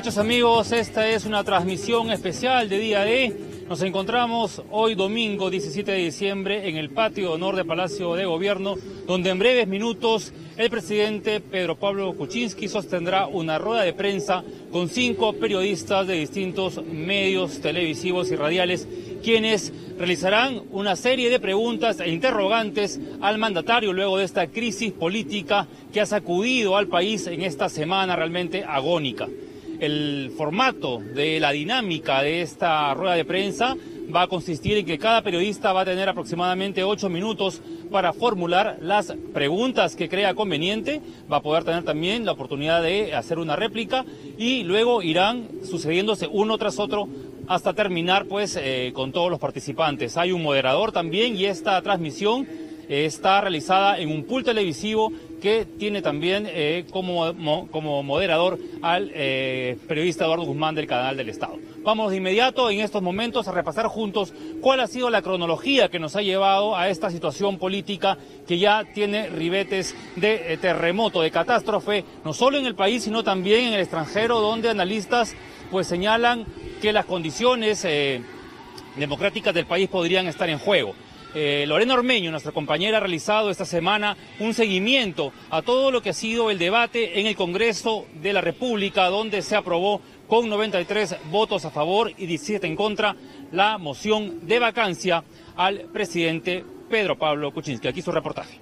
noches amigos, esta es una transmisión especial de Día D. Nos encontramos hoy domingo 17 de diciembre en el patio de honor de Palacio de Gobierno, donde en breves minutos el presidente Pedro Pablo Kuczynski sostendrá una rueda de prensa con 5 periodistas de distintos medios televisivos y radiales, quienes realizarán una serie de preguntas e interrogantes al mandatario luego de esta crisis política que ha sacudido al país en esta semana realmente agónica. El formato de la dinámica de esta rueda de prensa va a consistir en que cada periodista va a tener aproximadamente 8 minutos para formular las preguntas que crea conveniente, va a poder tener también la oportunidad de hacer una réplica y luego irán sucediéndose uno tras otro hasta terminar con todos los participantes. Hay un moderador también y esta transmisión está realizada en un pool televisivo que tiene también como moderador al periodista Eduardo Guzmán del Canal del Estado. Vamos de inmediato en estos momentos a repasar juntos cuál ha sido la cronología que nos ha llevado a esta situación política que ya tiene ribetes de terremoto, de catástrofe, no solo en el país sino también en el extranjero, donde analistas señalan que las condiciones democráticas del país podrían estar en juego. Lorena Ormeño, nuestra compañera, ha realizado esta semana un seguimiento a todo lo que ha sido el debate en el Congreso de la República, donde se aprobó con 93 votos a favor y 17 en contra la moción de vacancia al presidente Pedro Pablo Kuczynski. Aquí su reportaje.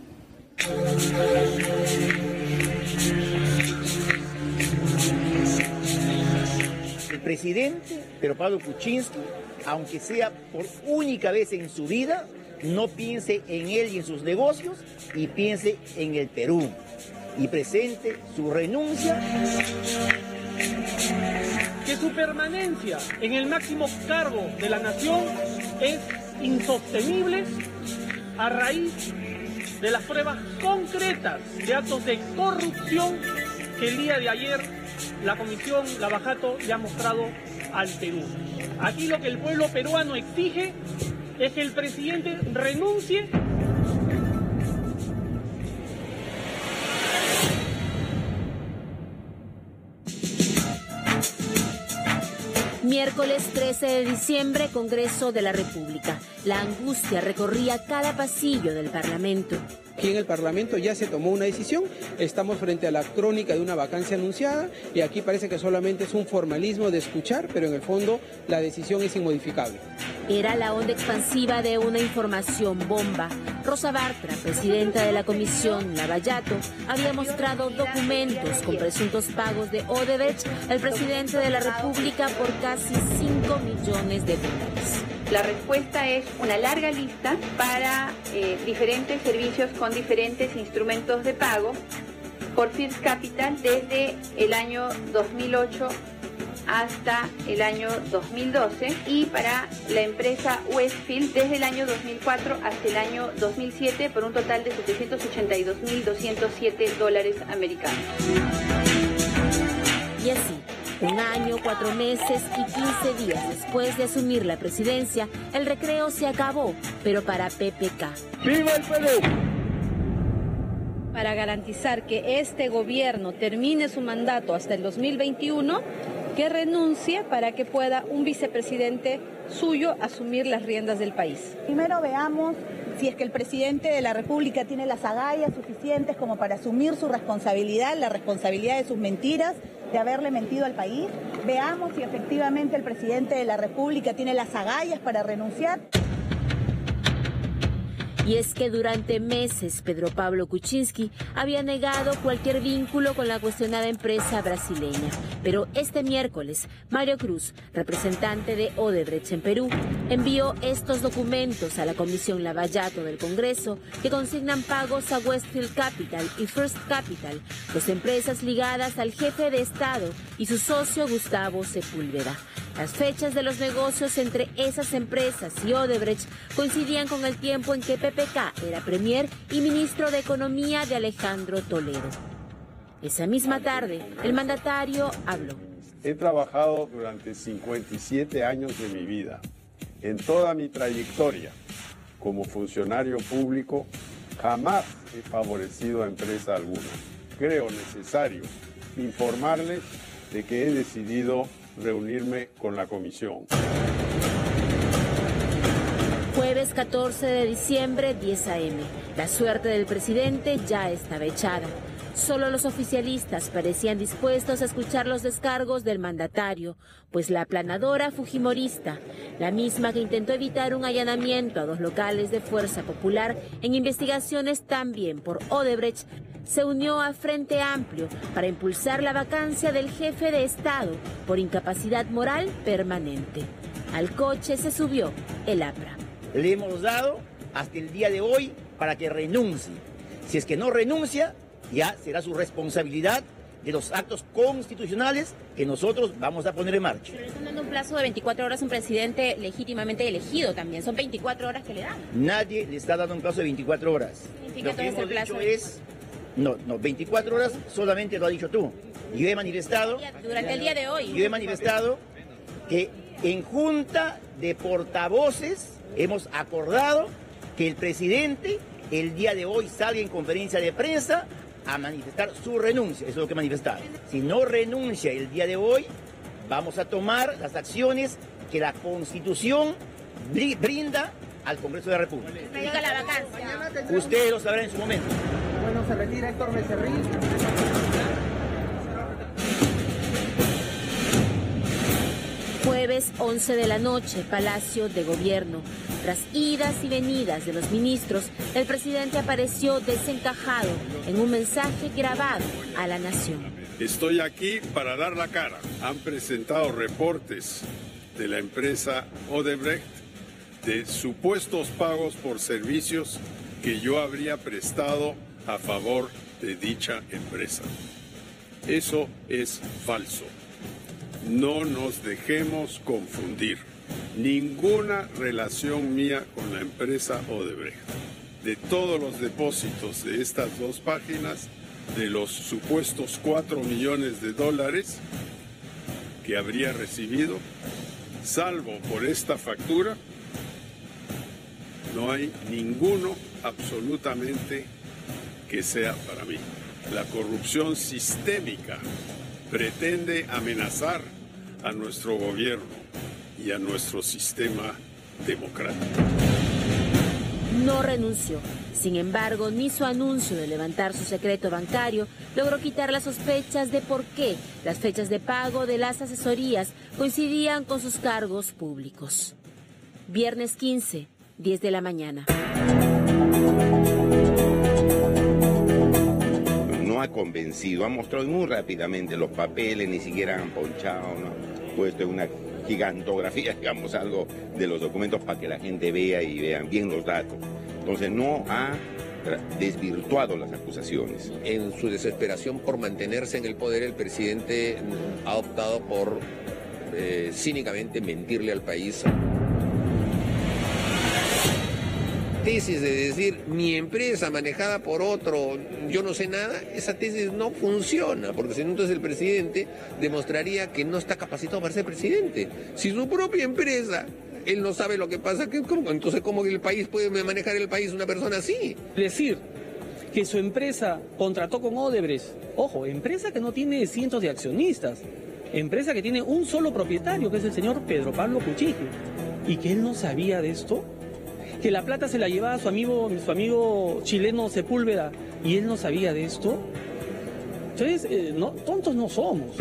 El presidente Pedro Pablo Kuczynski, aunque sea por única vez en su vida, no piense en él y en sus negocios y piense en el Perú y presente su renuncia. Que su permanencia en el máximo cargo de la nación es insostenible a raíz de las pruebas concretas de actos de corrupción que el día de ayer la Comisión Lavajato le ha mostrado al Perú. Aquí lo que el pueblo peruano exige es que el presidente renuncie. Miércoles 13 de diciembre, Congreso de la República. La angustia recorría cada pasillo del Parlamento. Aquí en el Parlamento ya se tomó una decisión, estamos frente a la crónica de una vacancia anunciada y aquí parece que solamente es un formalismo de escuchar, pero en el fondo la decisión es inmodificable. Era la onda expansiva de una información bomba. Rosa Bartra, presidenta de la Comisión Lavallato, había mostrado documentos con presuntos pagos de Odebrecht al presidente de la República por casi 5 millones de dólares. La respuesta es una larga lista para diferentes servicios con diferentes instrumentos de pago por First Capital desde el año 2008 hasta el año 2012 y para la empresa Westfield desde el año 2004 hasta el año 2007 por un total de $782.207 americanos. Y así, 1 año, 4 meses y 15 días después de asumir la presidencia, el recreo se acabó, pero para PPK. ¡Viva el Perú! Para garantizar que este gobierno termine su mandato hasta el 2021, que renuncie para que pueda un vicepresidente suyo asumir las riendas del país. Primero veamos si es que el presidente de la República tiene las agallas suficientes como para asumir su responsabilidad, la responsabilidad de sus mentiras, de haberle mentido al país. Veamos si efectivamente el presidente de la República tiene las agallas para renunciar. Y es que durante meses Pedro Pablo Kuczynski había negado cualquier vínculo con la cuestionada empresa brasileña. Pero este miércoles, Mario Cruz, representante de Odebrecht en Perú, envió estos documentos a la Comisión Lavallato del Congreso que consignan pagos a Westfield Capital y First Capital, dos empresas ligadas al jefe de Estado y su socio Gustavo Sepúlveda. Las fechas de los negocios entre esas empresas y Odebrecht coincidían con el tiempo en que PPK era premier y ministro de Economía de Alejandro Toledo. Esa misma tarde, el mandatario habló. He trabajado durante 57 años de mi vida. En toda mi trayectoria como funcionario público, jamás he favorecido a empresa alguna. Creo necesario informarles de que he decidido reunirme con la comisión. Jueves 14 de diciembre, 10 a.m. La suerte del presidente ya estaba echada. Solo los oficialistas parecían dispuestos a escuchar los descargos del mandatario, pues la aplanadora fujimorista, la misma que intentó evitar un allanamiento a 2 locales de Fuerza Popular en investigaciones también por Odebrecht, se unió a Frente Amplio para impulsar la vacancia del jefe de Estado por incapacidad moral permanente. Al coche se subió el APRA. Le hemos dado hasta el día de hoy para que renuncie. Si es que no renuncia, ya será su responsabilidad de los actos constitucionales que nosotros vamos a poner en marcha. Pero le están dando un plazo de 24 horas a un presidente legítimamente elegido también. Son 24 horas que le dan. Nadie le está dando un plazo de 24 horas. ¿Significa Lo que entonces el hemos plazo dicho es... No, 24 horas solamente lo has dicho tú. Yo he manifestado... Durante el día de hoy. Yo he manifestado que en junta de portavoces hemos acordado que el presidente el día de hoy salga en conferencia de prensa a manifestar su renuncia. Eso es lo que he manifestado. Si no renuncia el día de hoy, vamos a tomar las acciones que la Constitución brinda al Congreso de la República. Diga la vacancia. Ustedes lo sabrán en su momento. Bueno, se retira Héctor Becerril. Jueves 11 de la noche, Palacio de Gobierno. Tras idas y venidas de los ministros, el presidente apareció desencajado en un mensaje grabado a la nación. Estoy aquí para dar la cara. Han presentado reportes de la empresa Odebrecht de supuestos pagos por servicios que yo habría prestado a favor de dicha empresa. Eso es falso. No nos dejemos confundir. Ninguna relación mía con la empresa Odebrecht. De todos los depósitos de estas 2 páginas, de los supuestos $4 millones que habría recibido, salvo por esta factura, no hay ninguno absolutamente que sea para mí. La corrupción sistémica pretende amenazar a nuestro gobierno y a nuestro sistema democrático. No renunció. Sin embargo, ni su anuncio de levantar su secreto bancario logró quitar las sospechas de por qué las fechas de pago de las asesorías coincidían con sus cargos públicos. Viernes 15, 10 de la mañana. No ha convencido, ha mostrado muy rápidamente los papeles, ni siquiera han ponchado, ¿no? Puesto en una gigantografía, digamos, algo de los documentos para que la gente vea y vean bien los datos. Entonces no ha desvirtuado las acusaciones. En su desesperación por mantenerse en el poder, el presidente ha optado por cínicamente mentirle al país. Tesis de decir, mi empresa manejada por otro, yo no sé nada, esa tesis no funciona, porque si no, entonces el presidente demostraría que no está capacitado para ser presidente. Si su propia empresa, él no sabe lo que pasa, entonces ¿cómo el país puede manejar el país una persona así? Decir que su empresa contrató con Odebrecht, ojo, empresa que no tiene cientos de accionistas, empresa que tiene un solo propietario, que es el señor Pedro Pablo Kuczynski, y que él no sabía de esto, que la plata se la llevaba su amigo chileno Sepúlveda, y él no sabía de esto. Entonces, no, tontos no somos.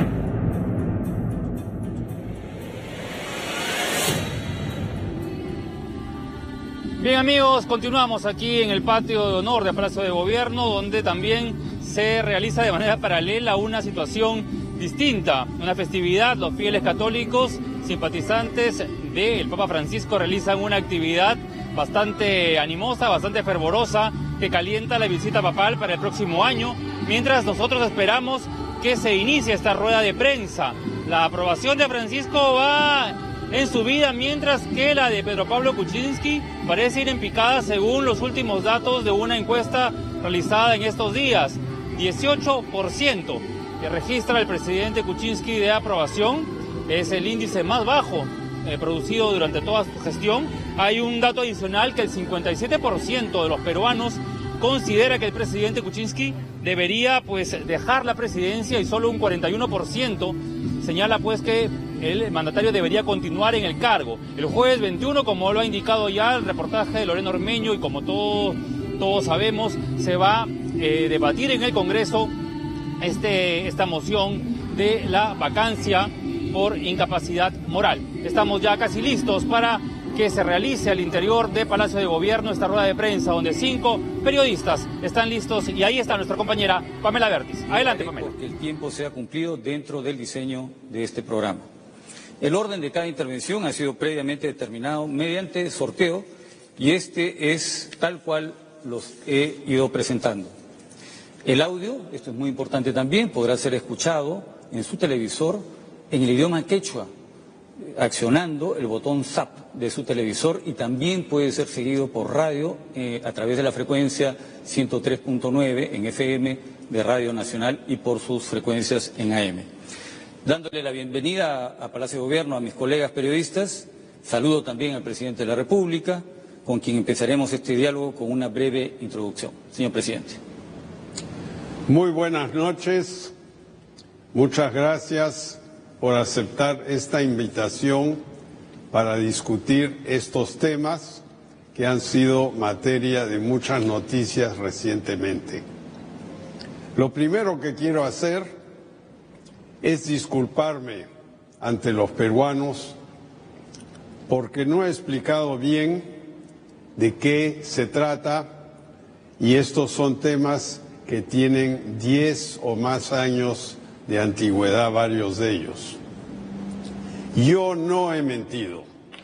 Bien amigos, continuamos aquí en el patio de honor del Palacio de Gobierno, donde también se realiza de manera paralela una situación distinta, una festividad. Los fieles católicos simpatizantes del Papa Francisco realizan una actividad bastante animosa, bastante fervorosa, que calienta la visita papal para el próximo año, mientras nosotros esperamos que se inicie esta rueda de prensa. La aprobación de Francisco va en subida, mientras que la de Pedro Pablo Kuczynski parece ir en picada según los últimos datos de una encuesta realizada en estos días. 18% que registra el presidente Kuczynski de aprobación, es el índice más bajo producido durante toda su gestión. Hay un dato adicional, que el 57% de los peruanos considera que el presidente Kuczynski debería pues dejar la presidencia y solo un 41% señala pues que el mandatario debería continuar en el cargo. El jueves 21, como lo ha indicado ya el reportaje de Lorena Ormeño y como todos sabemos, se va a debatir en el Congreso esta moción de la vacancia por incapacidad moral. Estamos ya casi listos para que se realice al interior de Palacio de Gobierno esta rueda de prensa donde 5 periodistas están listos y ahí está nuestra compañera Pamela Vértiz. Adelante, Pamela. Porque el tiempo sea cumplido dentro del diseño de este programa. El orden de cada intervención ha sido previamente determinado mediante sorteo y este es tal cual los he ido presentando. El audio, esto es muy importante también, podrá ser escuchado en su televisor en el idioma quechua, accionando el botón ZAP de su televisor y también puede ser seguido por radio a través de la frecuencia 103.9 en FM de Radio Nacional y por sus frecuencias en AM. Dándole la bienvenida a Palacio de Gobierno a mis colegas periodistas, saludo también al presidente de la República, con quien empezaremos este diálogo con una breve introducción. Señor presidente. Muy buenas noches, muchas gracias por aceptar esta invitación para discutir estos temas que han sido materia de muchas noticias recientemente. Lo primero que quiero hacer es disculparme ante los peruanos porque no he explicado bien de qué se trata y estos son temas que tienen 10 o más años de antigüedad, varios de ellos. Yo no he mentido,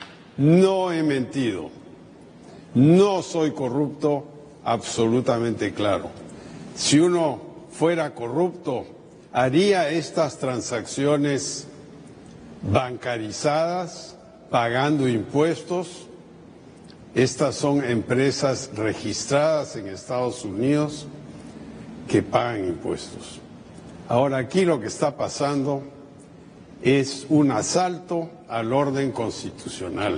no soy corrupto, absolutamente claro. Si uno fuera corrupto, haría estas transacciones bancarizadas, pagando impuestos. Estas son empresas registradas en Estados Unidos que pagan impuestos. Ahora aquí lo que está pasando es un asalto al orden constitucional.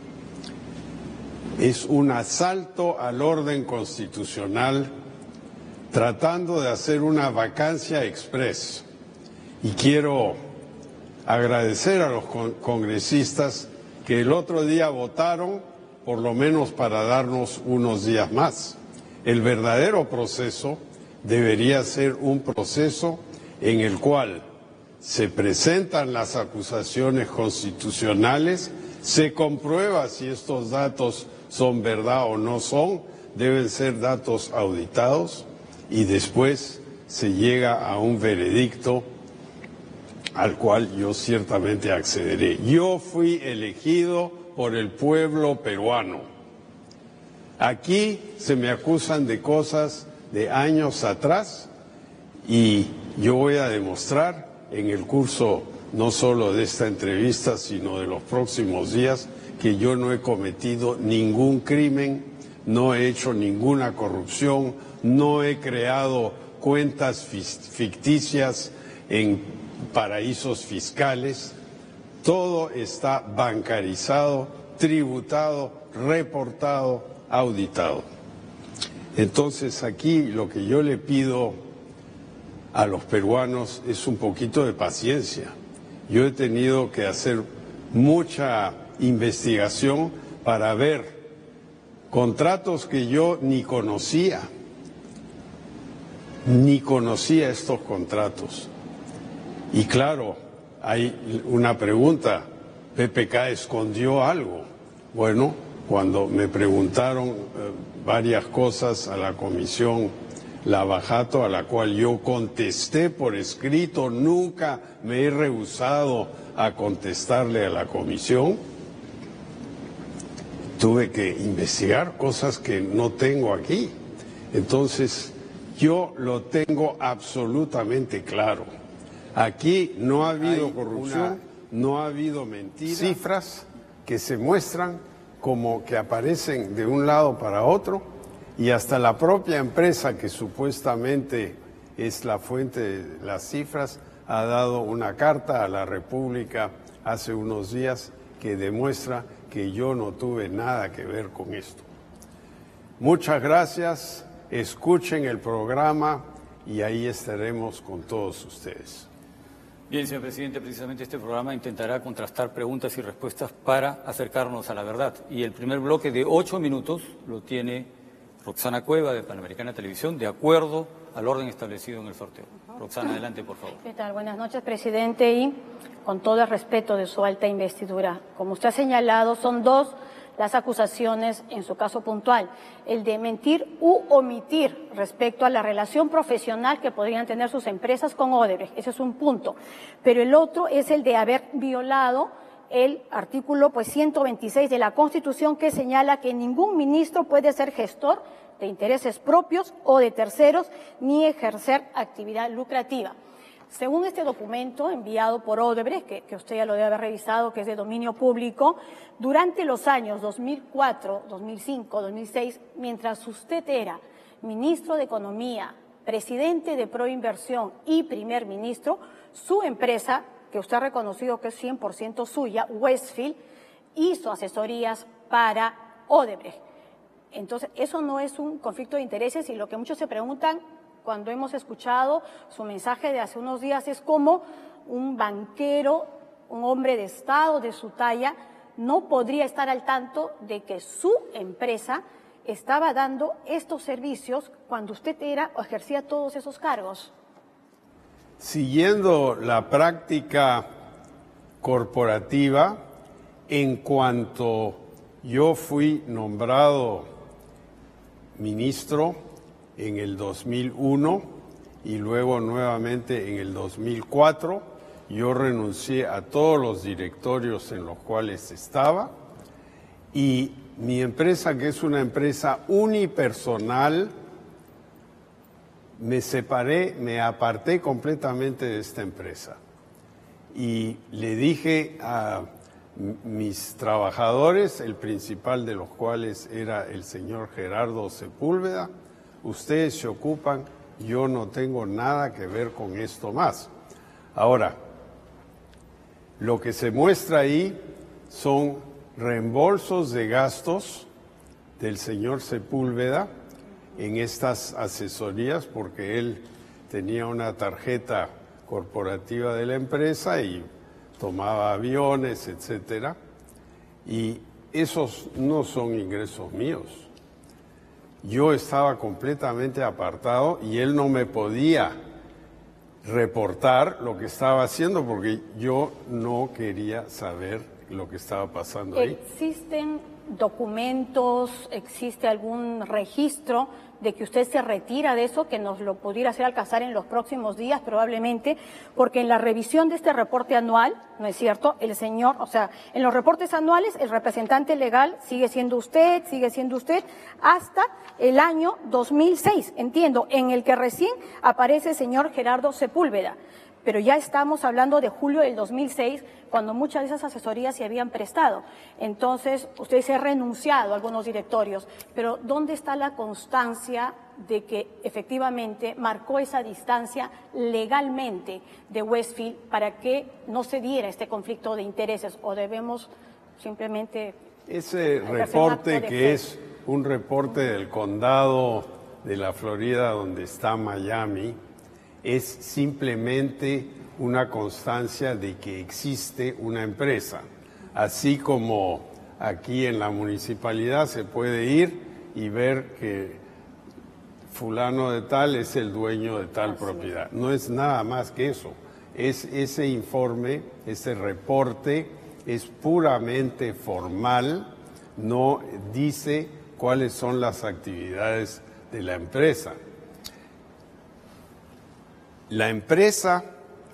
Es un asalto al orden constitucional tratando de hacer una vacancia express. Y quiero agradecer a los congresistas que el otro día votaron por lo menos para darnos unos días más. El verdadero proceso debería ser un proceso en el cual se presentan las acusaciones constitucionales, se comprueba si estos datos son verdad o no son, deben ser datos auditados y después se llega a un veredicto al cual yo ciertamente accederé. Yo fui elegido por el pueblo peruano. Aquí se me acusan de cosas de años atrás y yo voy a demostrar en el curso no solo de esta entrevista sino de los próximos días que yo no he cometido ningún crimen, no he hecho ninguna corrupción, no he creado cuentas ficticias en paraísos fiscales. Todo está bancarizado, tributado, reportado, auditado. Entonces aquí lo que yo le pido a los peruanos es un poquito de paciencia. Yo he tenido que hacer mucha investigación para ver contratos que yo ni conocía estos contratos. Y claro, hay una pregunta, ¿PPK escondió algo? Bueno, cuando me preguntaron varias cosas a la comisión Lavajato, a la cual yo contesté por escrito, nunca me he rehusado a contestarle a la comisión, tuve que investigar cosas que no tengo aquí. Entonces, yo lo tengo absolutamente claro. Aquí no ha habido corrupción, no ha habido mentiras. Cifras que se muestran como que aparecen de un lado para otro y hasta la propia empresa que supuestamente es la fuente de las cifras ha dado una carta a la República hace unos días que demuestra que yo no tuve nada que ver con esto. Muchas gracias escuchen el programa y ahí estaremos con todos ustedes. Bien, señor presidente, precisamente este programa intentará contrastar preguntas y respuestas para acercarnos a la verdad. Y el primer bloque de 8 minutos lo tiene Roxana Cueva, de Panamericana Televisión, de acuerdo al orden establecido en el sorteo. Roxana, adelante, por favor. ¿Qué tal? Buenas noches, presidente, y con todo el respeto de su alta investidura. Como usted ha señalado, son dos las acusaciones en su caso puntual, el de mentir u omitir respecto a la relación profesional que podrían tener sus empresas con Odebrecht. Ese es un punto. Pero el otro es el de haber violado el artículo 126 de la Constitución, que señala que ningún ministro puede ser gestor de intereses propios o de terceros ni ejercer actividad lucrativa. Según este documento enviado por Odebrecht, que usted ya lo debe haber revisado, que es de dominio público, durante los años 2004, 2005, 2006, mientras usted era ministro de Economía, presidente de Proinversión y primer ministro, su empresa, que usted ha reconocido que es 100% suya, Westfield, hizo asesorías para Odebrecht. Entonces, eso no es un conflicto de intereses, y lo que muchos se preguntan cuando hemos escuchado su mensaje de hace unos días es cómo un banquero, un hombre de Estado de su talla, no podría estar al tanto de que su empresa estaba dando estos servicios cuando usted era o ejercía todos esos cargos. Siguiendo la práctica corporativa, en cuanto yo fui nombrado ministro en el 2001 y luego nuevamente en el 2004, yo renuncié a todos los directorios en los cuales estaba, y mi empresa, que es una empresa unipersonal, me aparté completamente de esta empresa y le dije a mis trabajadores, el principal de los cuales era el señor Gerardo Sepúlveda: ustedes se ocupan, yo no tengo nada que ver con esto más. Ahora, lo que se muestra ahí son reembolsos de gastos del señor Sepúlveda en estas asesorías, porque él tenía una tarjeta corporativa de la empresa y tomaba aviones, etcétera, y esos no son ingresos míos. Yo estaba completamente apartado y él no me podía reportar lo que estaba haciendo porque yo no quería saber lo que estaba pasando ahí. ¿Existen documentos, existe algún registro de que usted se retira de eso, que nos lo pudiera hacer alcanzar en los próximos días probablemente? Porque en la revisión de este reporte anual, ¿no es cierto?, el señor, o sea, en los reportes anuales el representante legal sigue siendo usted hasta el año 2006, entiendo, en el que recién aparece el señor Gerardo Sepúlveda. Pero ya estamos hablando de julio del 2006, cuando muchas de esas asesorías se habían prestado. Entonces, usted se ha renunciado a algunos directorios, pero ¿dónde está la constancia de que efectivamente marcó esa distancia legalmente de Westfield para que no se diera este conflicto de intereses? ¿O debemos simplemente... Ese reporte, que es un reporte del condado de la Florida donde está Miami, es simplemente una constancia de que existe una empresa, así como aquí en la municipalidad se puede ir y ver que fulano de tal es el dueño de tal propiedad. No es nada más que eso. Es ese informe, ese reporte es puramente formal, no dice cuáles son las actividades de la empresa. La empresa,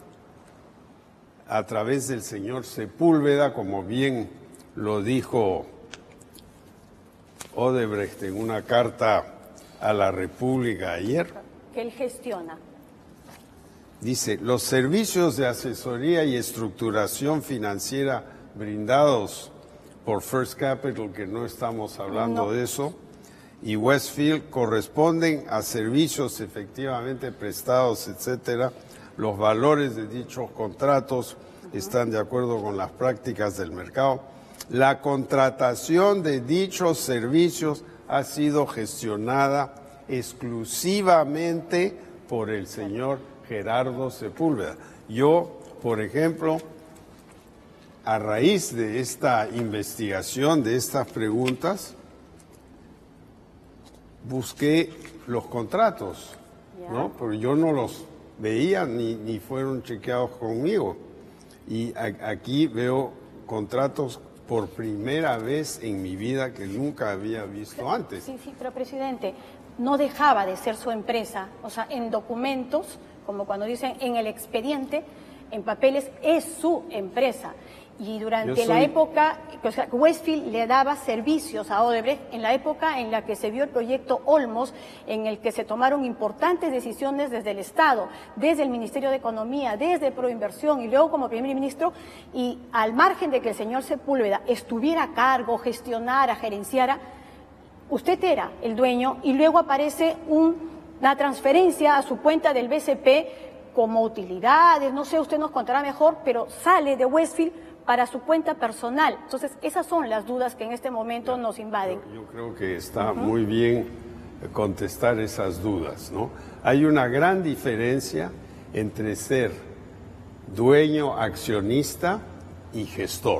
a través del señor Sepúlveda, como bien lo dijo Odebrecht en una carta a la República ayer, que él gestiona. Dice: los servicios de asesoría y estructuración financiera brindados por First Capital, que no estamos hablando de eso, y Westfield corresponden a servicios efectivamente prestados, etcétera. Los valores de dichos contratos están de acuerdo con las prácticas del mercado. La contratación de dichos servicios ha sido gestionada exclusivamente por el señor Gerardo Sepúlveda. Yo, por ejemplo, a raíz de esta investigación, de estas preguntas, busqué los contratos, ¿no? Porque yo no los veía ni fueron chequeados conmigo. Y aquí veo contratos por primera vez en mi vida que nunca había visto antes. Sí, pero presidente, no dejaba de ser su empresa, o sea, en documentos, como cuando dicen en el expediente, en papeles, es su empresa. Y durante la época, o sea, Westfield le daba servicios a Odebrecht en la época en la que se vio el proyecto Olmos, en el que se tomaron importantes decisiones desde el Estado, desde el Ministerio de Economía, desde Proinversión y luego como primer ministro, y al margen de que el señor Sepúlveda estuviera a cargo, gestionara, gerenciara, usted era el dueño y luego aparece una transferencia a su cuenta del BCP como utilidades, no sé, usted nos contará mejor, pero sale de Westfield para su cuenta personal. Entonces, esas son las dudas que en este momento nos invaden. Yo creo que está muy bien contestar esas dudas, ¿no? Hay una gran diferencia entre ser dueño, accionista y gestor.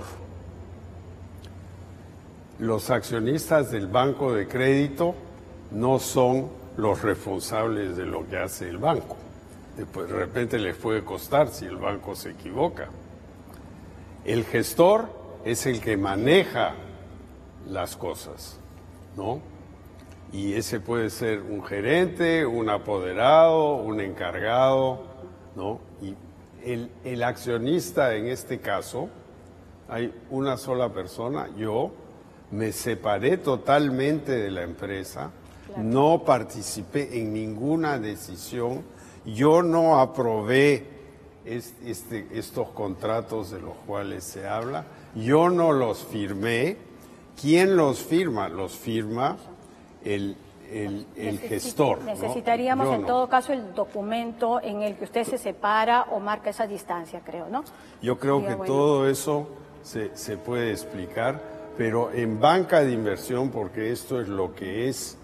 Los accionistas del banco de crédito no son los responsables de lo que hace el banco. Después, de repente les puede costar si el banco se equivoca. El gestor es el que maneja las cosas, ¿no? Y ese puede ser un gerente, un apoderado, un encargado, ¿no? Y el accionista en este caso, hay una sola persona, yo me separé totalmente de la empresa, no participé en ninguna decisión, yo no aprobé estos contratos de los cuales se habla, yo no los firmé. ¿Quién los firma? Los firma el gestor, ¿no? Necesitaríamos en todo caso el documento en el que usted se separa o marca esa distancia, creo, ¿no? Yo creo que todo eso se puede explicar, pero en banca de inversión, porque esto es lo que es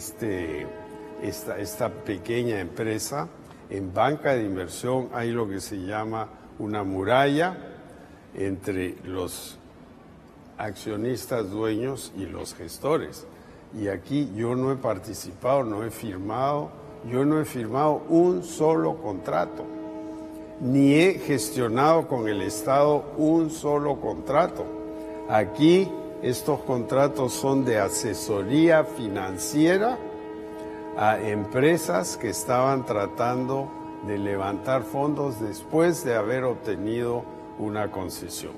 esta pequeña empresa, en banca de inversión hay lo que se llama una muralla entre los accionistas dueños y los gestores. Y aquí yo no he participado, no he firmado, yo no he firmado un solo contrato, ni he gestionado con el Estado un solo contrato. Aquí estos contratos son de asesoría financiera a empresas que estaban tratando de levantar fondos después de haber obtenido una concesión.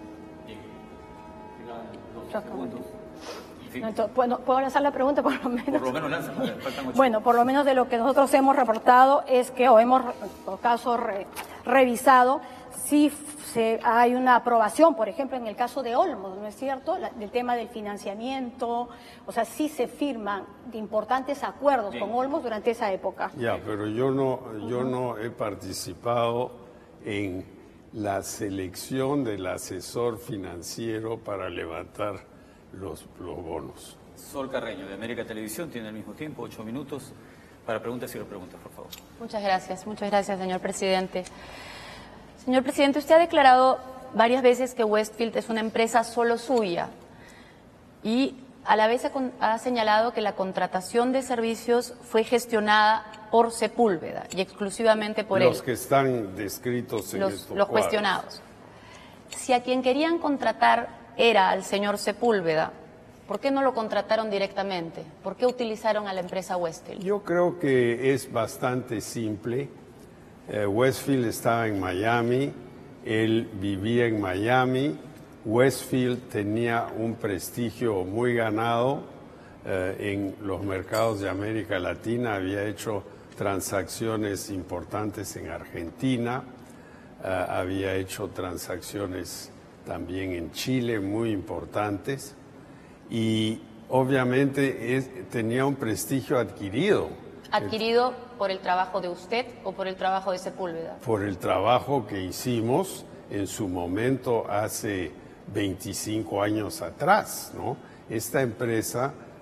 Bueno, ¿puedo lanzar la pregunta por lo menos? Por lo menos lanza, faltan 8. Bueno, por lo menos de lo que nosotros hemos reportado es que, o hemos, en todo caso, revisado, si hay una aprobación, por ejemplo, en el caso de Olmos, ¿no es cierto?, del tema del financiamiento, o sea, sí se firman de importantes acuerdos con Olmos durante esa época. Ya, pero yo no he participado en la selección del asesor financiero para levantar los bonos. Sol Carreño, de América Televisión, tiene al mismo tiempo 8 minutos para preguntas y repreguntas, por favor. Muchas gracias, señor presidente. Señor presidente, usted ha declarado varias veces que Westfield es una empresa solo suya y a la vez ha señalado que la contratación de servicios fue gestionada por Sepúlveda y exclusivamente por él. Los que están descritos en estos los cuestionados. Si a quien querían contratar era al señor Sepúlveda, ¿por qué no lo contrataron directamente? ¿Por qué utilizaron a la empresa Westfield? Yo creo que es bastante simple. Westfield estaba en Miami, él vivía en Miami, Westfield tenía un prestigio muy ganado en los mercados de América Latina, había hecho transacciones importantes en Argentina, había hecho transacciones también en Chile muy importantes y obviamente tenía un prestigio adquirido. ¿Adquirido por el trabajo de usted o por el trabajo de Sepúlveda? Por el trabajo que hicimos en su momento hace 25 años atrás, ¿no? Esta empresa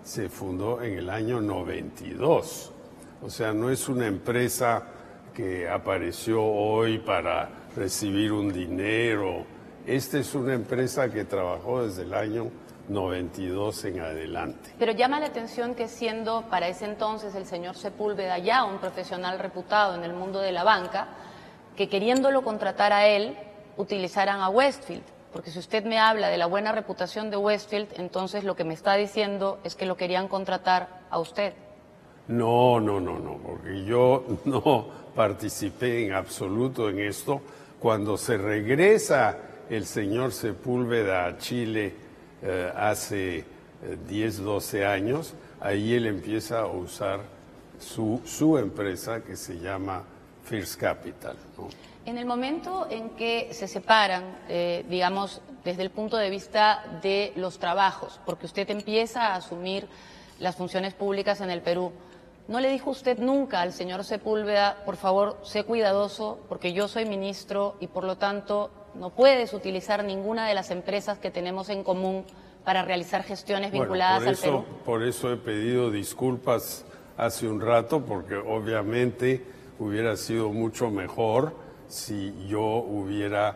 se fundó en el año 92. O sea, no es una empresa que apareció hoy para recibir un dinero. Esta es una empresa que trabajó desde el año 92 en adelante. Pero llama la atención que siendo para ese entonces el señor Sepúlveda ya un profesional reputado en el mundo de la banca, que queriéndolo contratar a él, utilizaran a Westfield. Porque si usted me habla de la buena reputación de Westfield, entonces lo que me está diciendo es que lo querían contratar a usted. No, porque yo no participé en absoluto en esto. Cuando se regresa el señor Sepúlveda a Chile hace 10, 12 años, ahí él empieza a usar su empresa que se llama First Capital, ¿no? En el momento en que se separan, digamos, desde el punto de vista de los trabajos, porque usted empieza a asumir las funciones públicas en el Perú, ¿no le dijo usted nunca al señor Sepúlveda, por favor, sé cuidadoso, porque yo soy ministro y por lo tanto no puedes utilizar ninguna de las empresas que tenemos en común para realizar gestiones vinculadas al Perú? Por eso he pedido disculpas hace un rato, porque obviamente hubiera sido mucho mejor si yo hubiera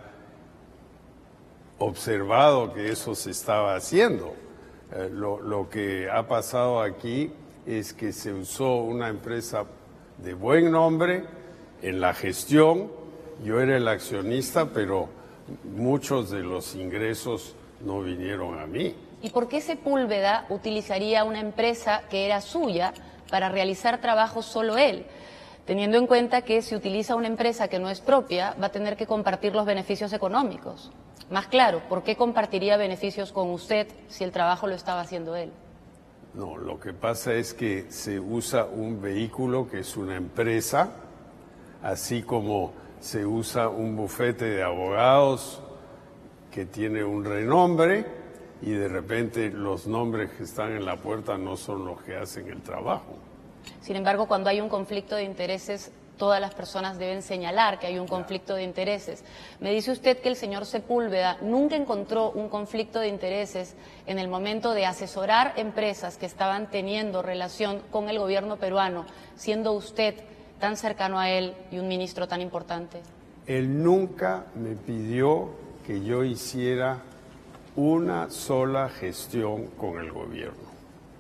observado que eso se estaba haciendo. Lo que ha pasado aquí es que se usó una empresa de buen nombre en la gestión. Yo era el accionista, pero muchos de los ingresos no vinieron a mí. ¿Y por qué Sepúlveda utilizaría una empresa que era suya para realizar trabajo solo él? Teniendo en cuenta que si utiliza una empresa que no es propia, va a tener que compartir los beneficios económicos. Más claro, ¿por qué compartiría beneficios con usted si el trabajo lo estaba haciendo él? No, lo que pasa es que se usa un vehículo que es una empresa, así como se usa un bufete de abogados que tiene un renombre y de repente los nombres que están en la puerta no son los que hacen el trabajo. Sin embargo, cuando hay un conflicto de intereses, todas las personas deben señalar que hay un conflicto de intereses. Me dice usted que el señor Sepúlveda nunca encontró un conflicto de intereses en el momento de asesorar empresas que estaban teniendo relación con el gobierno peruano, siendo usted tan cercano a él y un ministro tan importante. Él nunca me pidió que yo hiciera una sola gestión con el gobierno.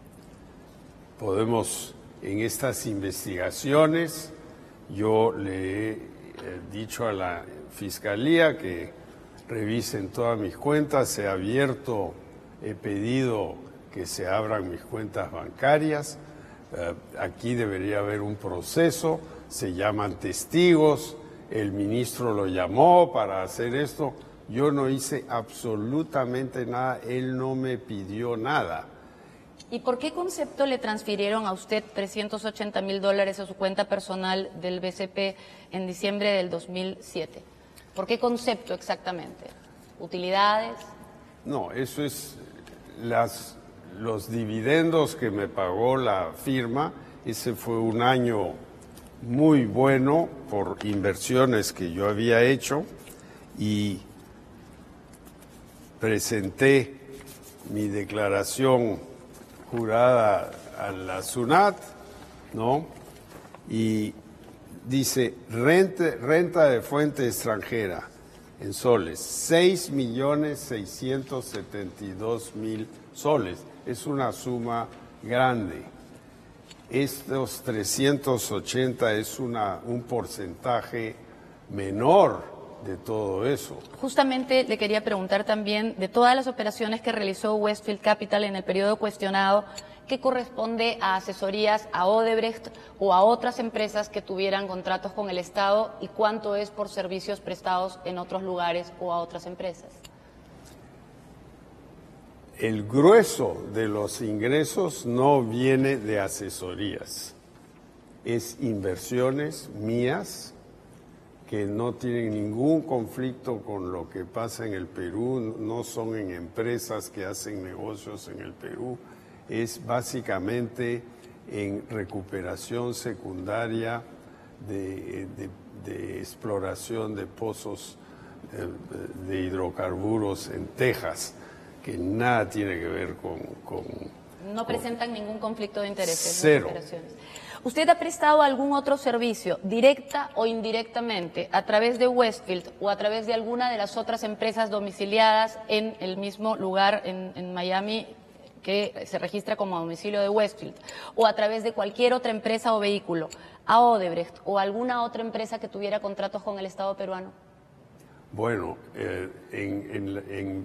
Podemos, en estas investigaciones, yo le he dicho a la Fiscalía que revisen todas mis cuentas, he pedido que se abran mis cuentas bancarias, aquí debería haber un proceso, se llaman testigos, el ministro lo llamó para hacer esto, yo no hice absolutamente nada, él no me pidió nada. ¿Y por qué concepto le transfirieron a usted $380,000 a su cuenta personal del BCP en diciembre del 2007? ¿Por qué concepto exactamente? ¿Utilidades? No, eso es los dividendos que me pagó la firma. Ese fue un año muy bueno por inversiones que yo había hecho y presenté mi declaración jurada a la SUNAT, ¿no? Y dice renta de fuente extranjera en soles, 6.672.000 soles. Es una suma grande. Estos 380 es un porcentaje menor de todo eso. Justamente le quería preguntar también de todas las operaciones que realizó Westfield Capital en el periodo cuestionado, ¿qué corresponde a asesorías a Odebrecht o a otras empresas que tuvieran contratos con el Estado y cuánto es por servicios prestados en otros lugares o a otras empresas? El grueso de los ingresos no viene de asesorías, es inversiones mías que no tienen ningún conflicto con lo que pasa en el Perú, no son en empresas que hacen negocios en el Perú, es básicamente en recuperación secundaria de exploración de pozos de hidrocarburos en Texas, que nada tiene que ver con No presentan ningún conflicto de intereses. Cero. ¿Usted ha prestado algún otro servicio, directa o indirectamente, a través de Westfield o a través de alguna de las otras empresas domiciliadas en el mismo lugar en Miami que se registra como domicilio de Westfield, o a través de cualquier otra empresa o vehículo, a Odebrecht o alguna otra empresa que tuviera contratos con el Estado peruano? Bueno, en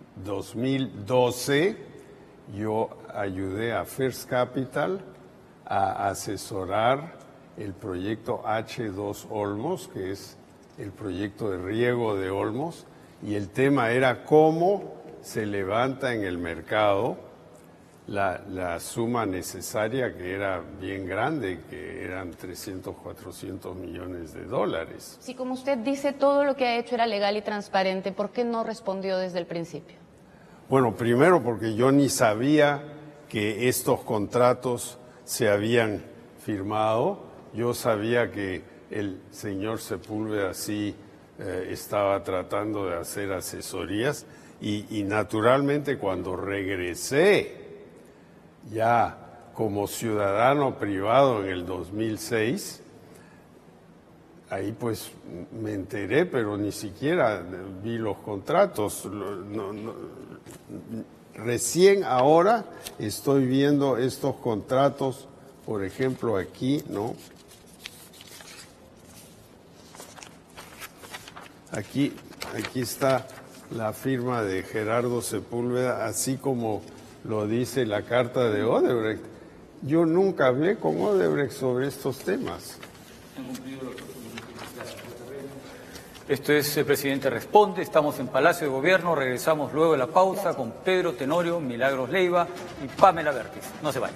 2012 yo ayudé a First Capital a asesorar el proyecto H2 Olmos, que es el proyecto de riego de Olmos, y el tema era cómo se levanta en el mercado la suma necesaria, que era bien grande, que eran 300, 400 millones de dólares. Si, como usted dice, todo lo que ha hecho era legal y transparente, ¿por qué no respondió desde el principio? Bueno, primero porque yo ni sabía que estos contratos se habían firmado. Yo sabía que el señor Sepúlveda sí estaba tratando de hacer asesorías y naturalmente cuando regresé ya como ciudadano privado en el 2006, ahí pues me enteré, pero ni siquiera vi los contratos. Recién ahora estoy viendo estos contratos, por ejemplo aquí, ¿no? Aquí está la firma de Gerardo Sepúlveda, así como lo dice la carta de Odebrecht. Yo nunca hablé con Odebrecht sobre estos temas. Esto es El Presidente Responde. Estamos en Palacio de Gobierno. Regresamos luego de la pausa con Pedro Tenorio, Milagros Leiva y Pamela Vértiz. No se vayan.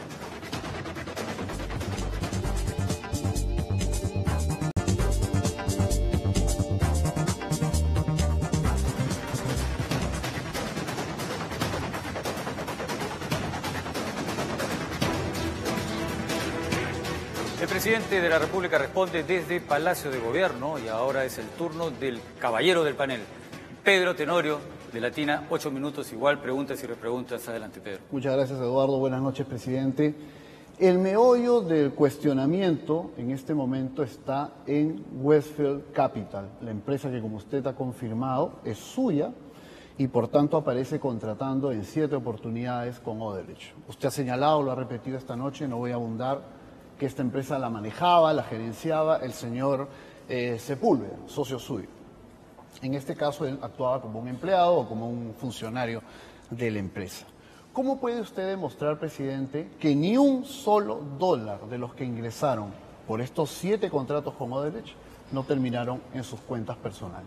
El presidente de la República responde desde Palacio de Gobierno y ahora es el turno del caballero del panel, Pedro Tenorio, de Latina. 8 minutos igual, preguntas y repreguntas. Adelante, Pedro. Muchas gracias, Eduardo. Buenas noches, presidente. El meollo del cuestionamiento en este momento está en Westfield Capital, la empresa que, como usted ha confirmado, es suya y por tanto aparece contratando en 7 oportunidades con Odebrecht. Usted ha señalado, lo ha repetido esta noche, no voy a abundar, que esta empresa la manejaba, la gerenciaba el señor Sepúlveda, socio suyo. En este caso él actuaba como un empleado o como un funcionario de la empresa. ¿Cómo puede usted demostrar, presidente, que ni un solo dólar de los que ingresaron por estos 7 contratos con Odebrecht no terminaron en sus cuentas personales?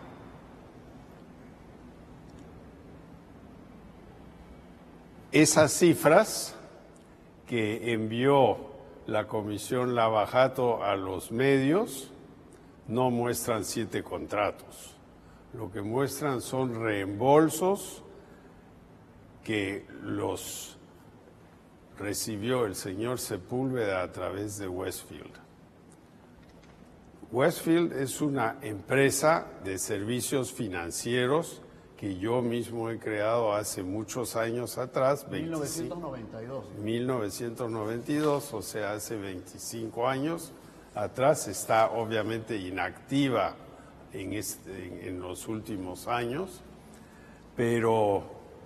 Esas cifras que envió la Comisión Lavajato a los medios no muestran 7 contratos. Lo que muestran son reembolsos que los recibió el señor Sepúlveda a través de Westfield. Westfield es una empresa de servicios financieros que yo mismo he creado hace muchos años atrás. 1992, o sea, hace 25 años atrás. Está obviamente inactiva en los últimos años, pero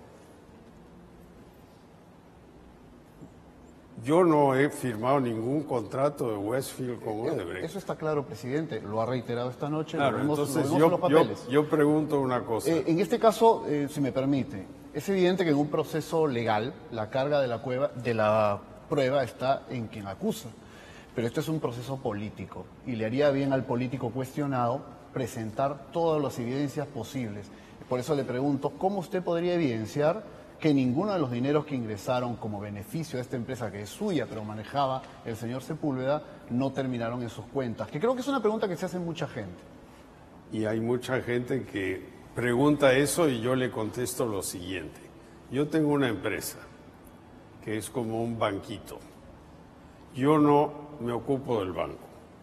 yo no he firmado ningún contrato de Westfield con Odebrecht. Eso está claro, presidente. Lo ha reiterado esta noche. Claro, lo vemos entonces en los papeles. yo pregunto una cosa. En este caso, si me permite, es evidente que en un proceso legal la carga de la prueba está en quien acusa. Pero este es un proceso político y le haría bien al político cuestionado presentar todas las evidencias posibles. Por eso le pregunto, ¿cómo usted podría evidenciar que ninguno de los dineros que ingresaron como beneficio de esta empresa, que es suya, pero manejaba el señor Sepúlveda, no terminaron en sus cuentas? Que creo que es una pregunta que se hace mucha gente. Y hay mucha gente que pregunta eso y yo le contesto lo siguiente. Yo tengo una empresa que es como un banquito. Yo no me ocupo del banco.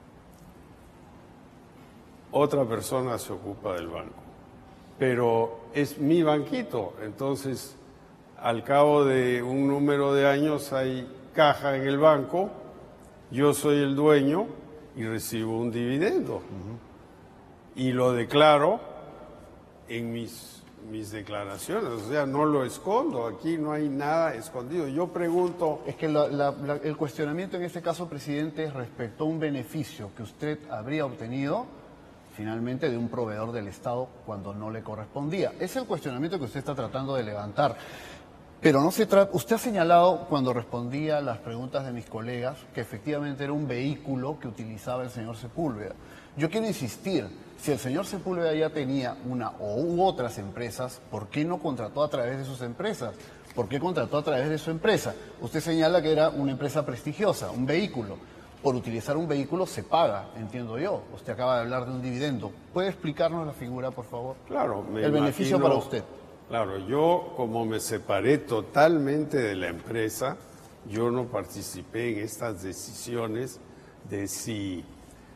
Otra persona se ocupa del banco. Pero es mi banquito, entonces al cabo de un número de años hay caja en el banco, yo soy el dueño y recibo un dividendo. Y lo declaro en mis declaraciones, o sea, no lo escondo, aquí no hay nada escondido. Yo pregunto... Es que el cuestionamiento en este caso, presidente, es respecto a un beneficio que usted habría obtenido finalmente de un proveedor del Estado cuando no le correspondía. Es el cuestionamiento que usted está tratando de levantar. Pero no se trata... Usted ha señalado cuando respondía a las preguntas de mis colegas que efectivamente era un vehículo que utilizaba el señor Sepúlveda. Yo quiero insistir, si el señor Sepúlveda ya tenía una u otras empresas, ¿por qué no contrató a través de sus empresas? ¿Por qué contrató a través de su empresa? Usted señala que era una empresa prestigiosa, un vehículo. Por utilizar un vehículo se paga, entiendo yo. Usted acaba de hablar de un dividendo. ¿Puede explicarnos la figura, por favor? Claro, el beneficio para usted. Claro, yo como me separé totalmente de la empresa, yo no participé en estas decisiones de si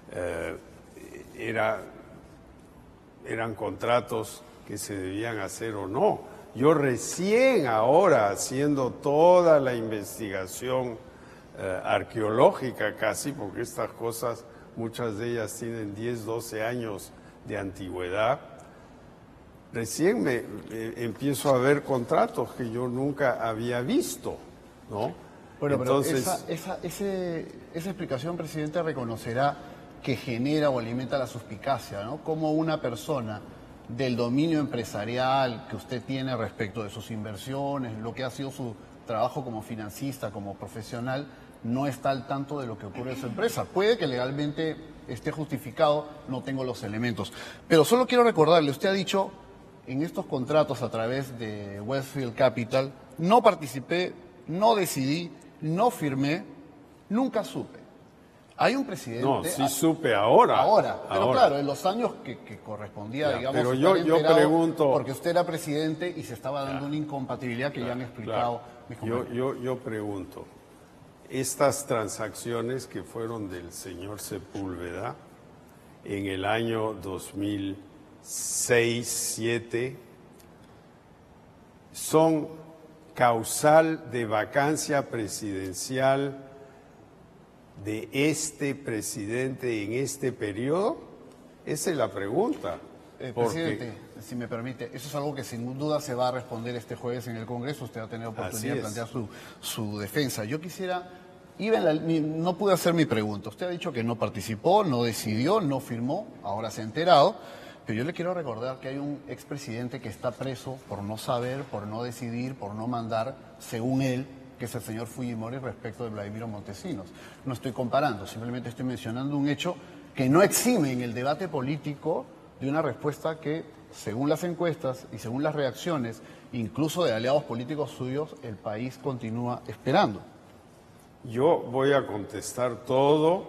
eran contratos que se debían hacer o no. Yo recién ahora, haciendo toda la investigación arqueológica casi, porque estas cosas, muchas de ellas tienen 10, 12 años de antigüedad, recién empiezo a ver contratos que yo nunca había visto, ¿no? Bueno, entonces, pero esa explicación, presidente, reconocerá que genera o alimenta la suspicacia, ¿no? Como una persona del dominio empresarial que usted tiene respecto de sus inversiones, lo que ha sido su trabajo como financista, como profesional, no está al tanto de lo que ocurre en su empresa. Puede que legalmente esté justificado, no tengo los elementos. Pero solo quiero recordarle, usted ha dicho en estos contratos a través de Westfield Capital, no participé, no decidí, no firmé, nunca supe. Hay un presidente... No, sí supe ahora. Pero claro, en los años que correspondía, ya, digamos... Pero yo pregunto... Porque usted era presidente y se estaba dando una incompatibilidad que ya han explicado mis compañeros. Yo pregunto, estas transacciones que fueron del señor Sepúlveda en el año 2006-2007 son causal de vacancia presidencial de este presidente en este periodo? Esa es la pregunta. Presidente, si me permite, eso es algo que sin duda se va a responder este jueves en el Congreso. Usted va a tener oportunidad de plantear su defensa. Yo quisiera, no pude hacer mi pregunta. Usted ha dicho que no participó, no decidió, no firmó, ahora se ha enterado. Pero yo le quiero recordar que hay un expresidente que está preso por no saber, por no decidir, por no mandar, según él, que es el señor Fujimori respecto de Vladimiro Montesinos. No estoy comparando, simplemente estoy mencionando un hecho que no exime en el debate político de una respuesta que, según las encuestas y según las reacciones, incluso de aliados políticos suyos, el país continúa esperando. Yo voy a contestar todo.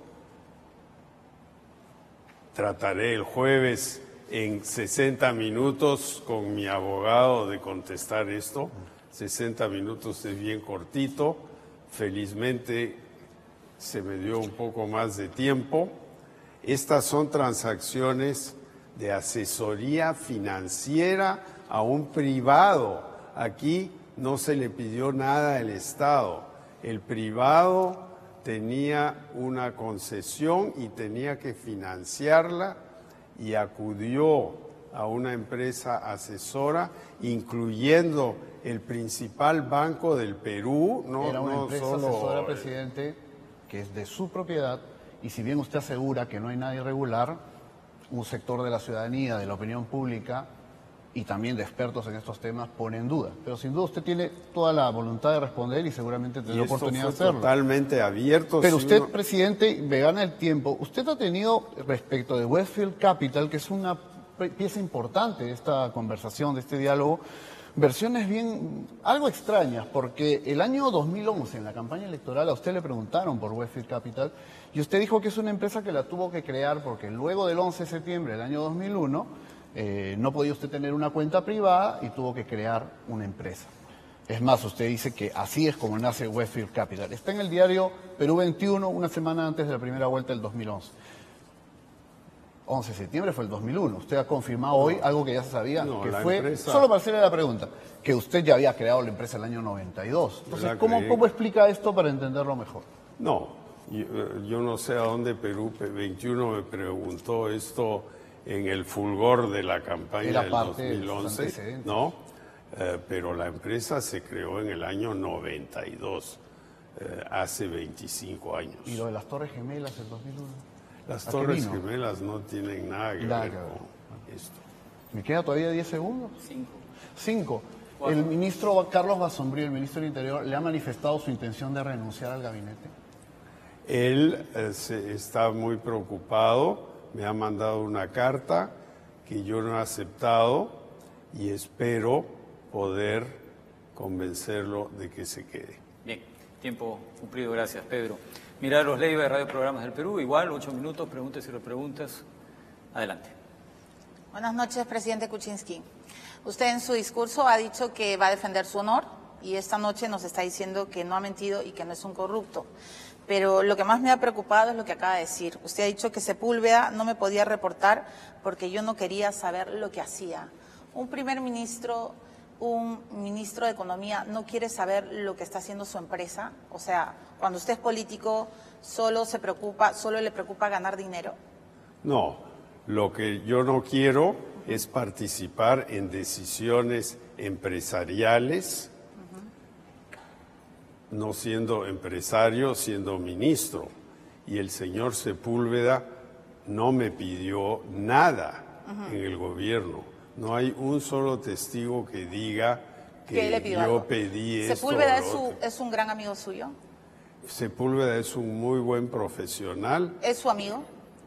Trataré el jueves en 60 minutos con mi abogado de contestar esto. 60 minutos es bien cortito. Felizmente se me dio un poco más de tiempo. Estas son transacciones de asesoría financiera a un privado. Aquí no se le pidió nada al Estado. El privado tenía una concesión y tenía que financiarla y acudió a una empresa asesora, incluyendo el principal banco del Perú. Era una empresa asesora, presidente, que es de su propiedad, y si bien usted asegura que no hay nada irregular, un sector de la ciudadanía, de la opinión pública y también de expertos en estos temas pone en duda. Pero sin duda usted tiene toda la voluntad de responder y seguramente tendrá la oportunidad de hacerlo. Totalmente abierto. Pero usted, presidente, me gana el tiempo. Usted ha tenido, respecto de Westfield Capital, que es una pieza importante de esta conversación, de este diálogo, versiones algo extrañas, porque el año 2011, en la campaña electoral, a usted le preguntaron por Westfield Capital y usted dijo que es una empresa que la tuvo que crear porque luego del 11 de septiembre del año 2001 no podía usted tener una cuenta privada y tuvo que crear una empresa. Es más, usted dice que así es como nace Westfield Capital. Está en el diario Perú 21, una semana antes de la primera vuelta del 2011. 11 de septiembre fue el 2001. Usted ha confirmado hoy algo que ya se sabía, No, que la fue, empresa... solo para hacerle la pregunta, que usted ya había creado la empresa en el año 92. Entonces, ¿cómo explica esto para entenderlo mejor? No, yo no sé a dónde Perú 21 me preguntó esto en el fulgor de la campaña del 2011, ¿no? Pero la empresa se creó en el año 92, hace 25 años. ¿Y lo de las Torres Gemelas del 2001? Las Torres Gemelas no tienen nada que ver con esto. ¿Me queda todavía 10 segundos? 5. El ministro Carlos Basombrío, el ministro del Interior, ¿le ha manifestado su intención de renunciar al gabinete? Él está muy preocupado, me ha mandado una carta que yo no he aceptado y espero poder convencerlo de que se quede. Bien, tiempo cumplido, gracias Pedro. Milagros Leiva de Radio Programas del Perú, igual, 8 minutos, preguntas y repreguntas. Adelante. Buenas noches, presidente Kuczynski. Usted en su discurso ha dicho que va a defender su honor y esta noche nos está diciendo que no ha mentido y que no es un corrupto. Pero lo que más me ha preocupado es lo que acaba de decir. Usted ha dicho que Sepúlveda no me podía reportar porque yo no quería saber lo que hacía. Un primer ministro, un ministro de Economía no quiere saber lo que está haciendo su empresa. O sea, cuando usted es político, solo le preocupa ganar dinero. No, lo que yo no quiero es participar en decisiones empresariales, no siendo empresario, siendo ministro. Y el señor Sepúlveda no me pidió nada en el gobierno. No hay un solo testigo que diga que yo pedí esto. ¿Sepúlveda es un gran amigo suyo? Sepúlveda es un muy buen profesional. ¿Es su amigo?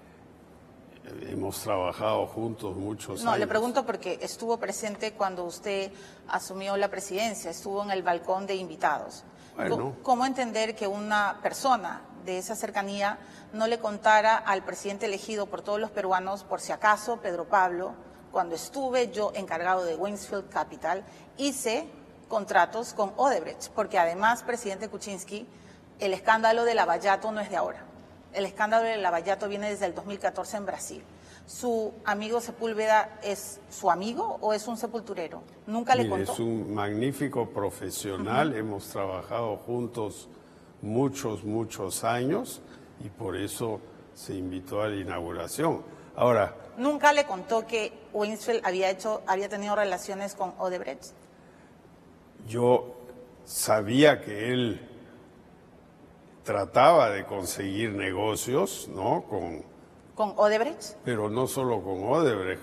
Hemos trabajado juntos muchos años. No, le pregunto porque estuvo presente cuando usted asumió la presidencia, estuvo en el balcón de invitados. Bueno. ¿Cómo entender que una persona de esa cercanía no le contara al presidente elegido por todos los peruanos, por si acaso, Pedro Pablo, cuando estuve yo encargado de Waynesfield Capital, hice contratos con Odebrecht? Porque además, presidente Kuczynski, el escándalo de Lavallato no es de ahora. El escándalo de Lavallato viene desde el 2014 en Brasil. ¿Su amigo Sepúlveda es su amigo o es un sepulturero? ¿Nunca le contó? Es un magnífico profesional, hemos trabajado juntos muchos años y por eso se invitó a la inauguración. Ahora, ¿nunca le contó que Waynesfield había tenido relaciones con Odebrecht? Yo sabía que él trataba de conseguir negocios, ¿no? ¿Con Odebrecht? Pero no solo con Odebrecht.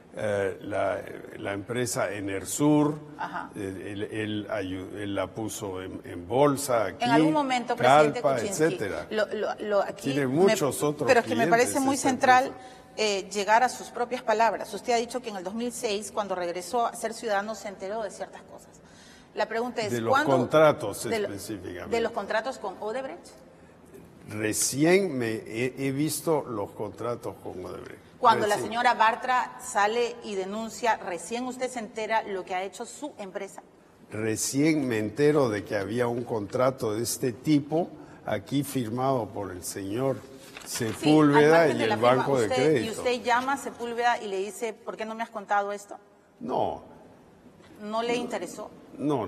La empresa Enersur, él la puso en bolsa aquí, en algún momento, presidente Calpa, Kuczynski, etcétera. Aquí tiene muchos otros pero es que me parece muy central empresa. Llegar a sus propias palabras. Usted ha dicho que en el 2006, cuando regresó a ser ciudadano, se enteró de ciertas cosas. La pregunta es, de los contratos específicamente. ¿De los contratos con Odebrecht? Recién he visto los contratos con Odebrecht. Cuando la señora Bartra sale y denuncia, ¿recién usted se entera lo que ha hecho su empresa? Recién me entero de que había un contrato de este tipo aquí firmado por el señor Sepúlveda y el Banco de Crédito. ¿Y usted llama a Sepúlveda y le dice, ¿por qué no me has contado esto? No. ¿No le interesó? No.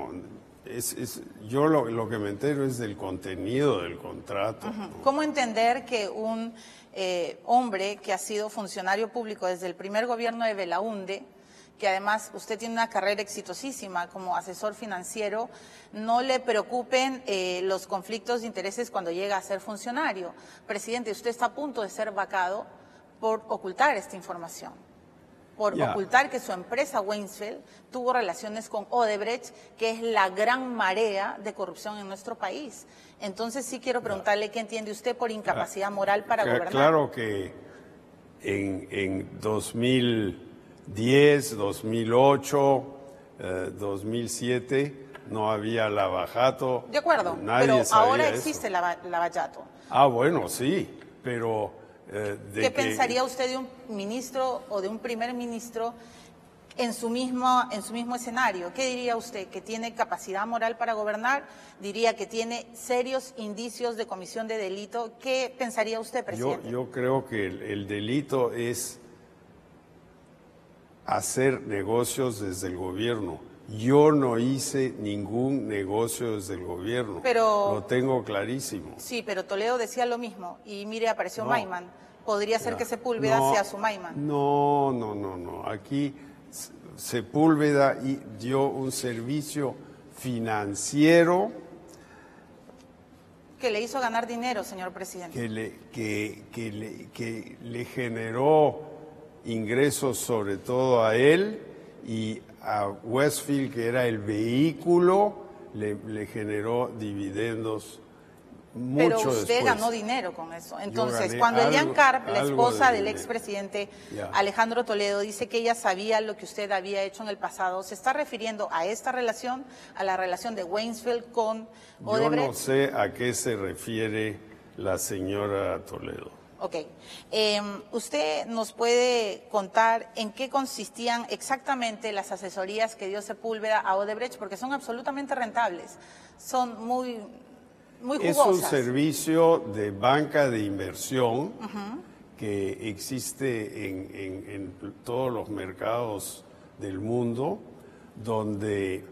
Yo lo que me entero es del contenido del contrato. ¿Cómo entender que un hombre que ha sido funcionario público desde el primer gobierno de Belaúnde, que además usted tiene una carrera exitosísima como asesor financiero, no le preocupen los conflictos de intereses cuando llega a ser funcionario? Presidente, usted está a punto de ser vacado por ocultar esta información, por ocultar que su empresa Waynesfield tuvo relaciones con Odebrecht, que es la gran marea de corrupción en nuestro país. Entonces sí quiero preguntarle qué entiende usted por incapacidad moral para gobernar. Claro que en 2010, 2008, 2007 no había lavajato. De acuerdo, pero ahora existe lavallato. Bueno, sí, pero... ¿Qué pensaría usted de un ministro o de un primer ministro en su mismo escenario. ¿Qué diría usted? ¿Que tiene capacidad moral para gobernar? ¿Diría que tiene serios indicios de comisión de delito? ¿Qué pensaría usted, presidente? Yo creo que el delito es hacer negocios desde el gobierno. Yo no hice ningún negocio desde el gobierno. Pero, lo tengo clarísimo. Sí, pero Toledo decía lo mismo y mire, apareció Maiman. ¿Podría ser que Sepúlveda sea su Maiman? No. Aquí Sepúlveda dio un servicio financiero que le hizo ganar dinero, señor presidente. Que le generó ingresos sobre todo a él y a Westfield, que era el vehículo, le generó dividendos mucho Pero usted después. ganó dinero con eso. Entonces, cuando Elian Karp, la esposa del expresidente Alejandro Toledo, dice que ella sabía lo que usted había hecho en el pasado, ¿se está refiriendo a esta relación, a la relación de Westfield con Odebrecht? Yo no sé a qué se refiere la señora Toledo. Ok. ¿Usted nos puede contar en qué consistían exactamente las asesorías que dio Sepúlveda a Odebrecht? Porque son absolutamente rentables, son muy jugosas. Es un servicio de banca de inversión que existe en todos los mercados del mundo, donde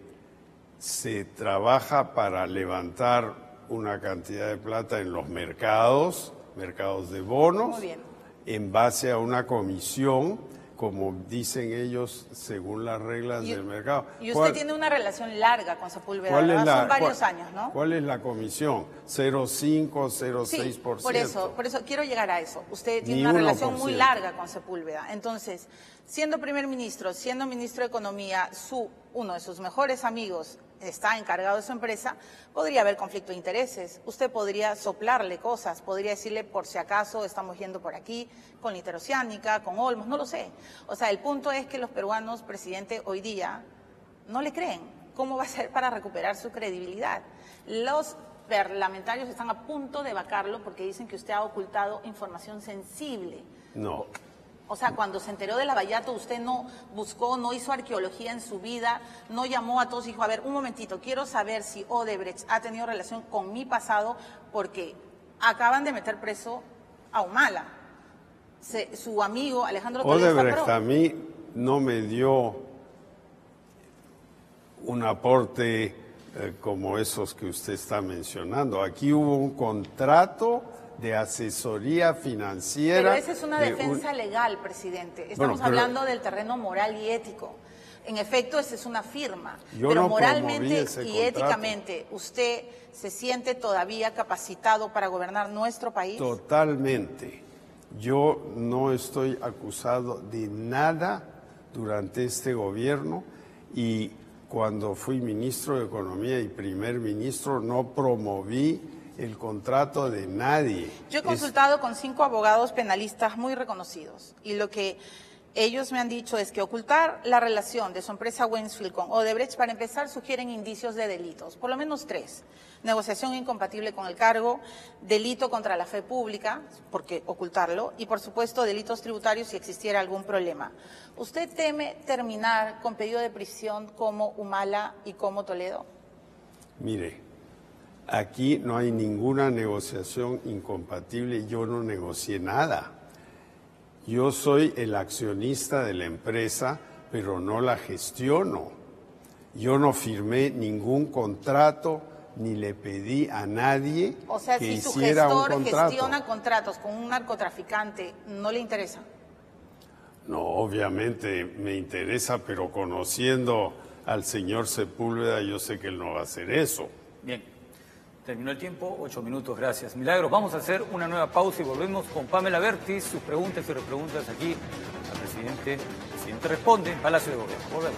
se trabaja para levantar una cantidad de plata en los mercados de bonos, en base a una comisión, como dicen ellos, según las reglas del mercado. Y usted tiene una relación larga con Sepúlveda, ¿verdad? Son varios años, ¿no? ¿Cuál es la comisión? 0,5, 0,6%. Sí, por eso quiero llegar a eso. Usted tiene una relación muy larga con Sepúlveda. Entonces, siendo primer ministro, siendo ministro de Economía, uno de sus mejores amigos está encargado de su empresa, podría haber conflicto de intereses. Usted podría soplarle cosas, podría decirle, por si acaso estamos yendo por aquí, con Literoceánica, con Olmos, no lo sé. O sea, el punto es que los peruanos, presidente, hoy día no le creen. ¿Cómo va a ser para recuperar su credibilidad? Los parlamentarios están a punto de vacarlo porque dicen que usted ha ocultado información sensible. No. O sea, cuando se enteró de Lavallato, usted no buscó, no hizo arqueología en su vida, no llamó a todos y dijo, a ver, un momentito, quiero saber si Odebrecht ha tenido relación con mi pasado, porque acaban de meter preso a Humala. Su amigo Alejandro Toledo Odebrecht a mí no me dio un aporte como esos que usted está mencionando. Aquí hubo un contrato de asesoría financiera. Pero esa es una defensa legal, presidente. Estamos hablando del terreno moral y ético. En efecto, esa es una firma. Pero moralmente y éticamente, ¿usted se siente todavía capacitado para gobernar nuestro país? Totalmente. Yo no estoy acusado de nada durante este gobierno y cuando fui ministro de Economía y primer ministro no promoví el contrato de nadie. Yo he consultado con 5 abogados penalistas muy reconocidos y lo que ellos me han dicho es que ocultar la relación de su empresa Westfield con Odebrecht, para empezar, sugieren indicios de delitos, por lo menos 3. Negociación incompatible con el cargo, delito contra la fe pública, porque ocultarlo, y por supuesto delitos tributarios si existiera algún problema. ¿Usted teme terminar con pedido de prisión como Humala y como Toledo? Mire, aquí no hay ninguna negociación incompatible, yo no negocié nada. Yo soy el accionista de la empresa, pero no la gestiono. Yo no firmé ningún contrato ni le pedí a nadie o sea, que si su hiciera un gestor contrato. gestiona contratos con un narcotraficante, ¿no le interesa? No, obviamente me interesa, pero conociendo al señor Sepúlveda, yo sé que él no va a hacer eso. Bien, terminó el tiempo, 8 minutos, gracias. Milagros, vamos a hacer una nueva pausa y volvemos con Pamela Bertis, sus preguntas y repreguntas aquí al presidente. El presidente responde en Palacio de Gobierno. Volvemos.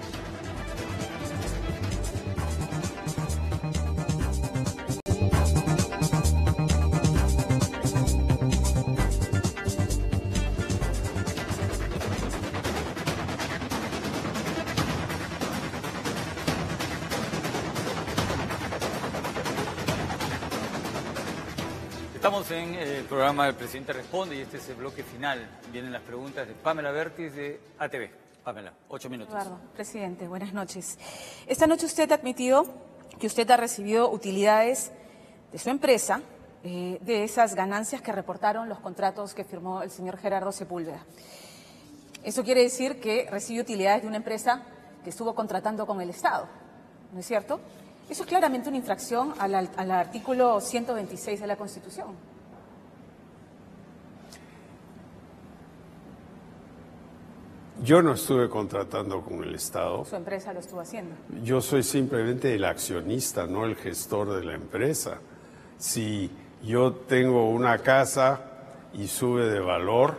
Estamos en el programa El Presidente Responde y este es el bloque final. Vienen las preguntas de Pamela Bertis de ATV. Pamela, 8 minutos. Eduardo, presidente, buenas noches. Esta noche usted ha admitido que usted ha recibido utilidades de su empresa, de esas ganancias que reportaron los contratos que firmó el señor Gerardo Sepúlveda. Eso quiere decir que recibe utilidades de una empresa que estuvo contratando con el Estado, ¿no es cierto? Eso es claramente una infracción al artículo 126 de la Constitución. Yo no estuve contratando con el Estado. Su empresa lo estuvo haciendo. Yo soy simplemente el accionista, no el gestor de la empresa. Si yo tengo una casa y sube de valor,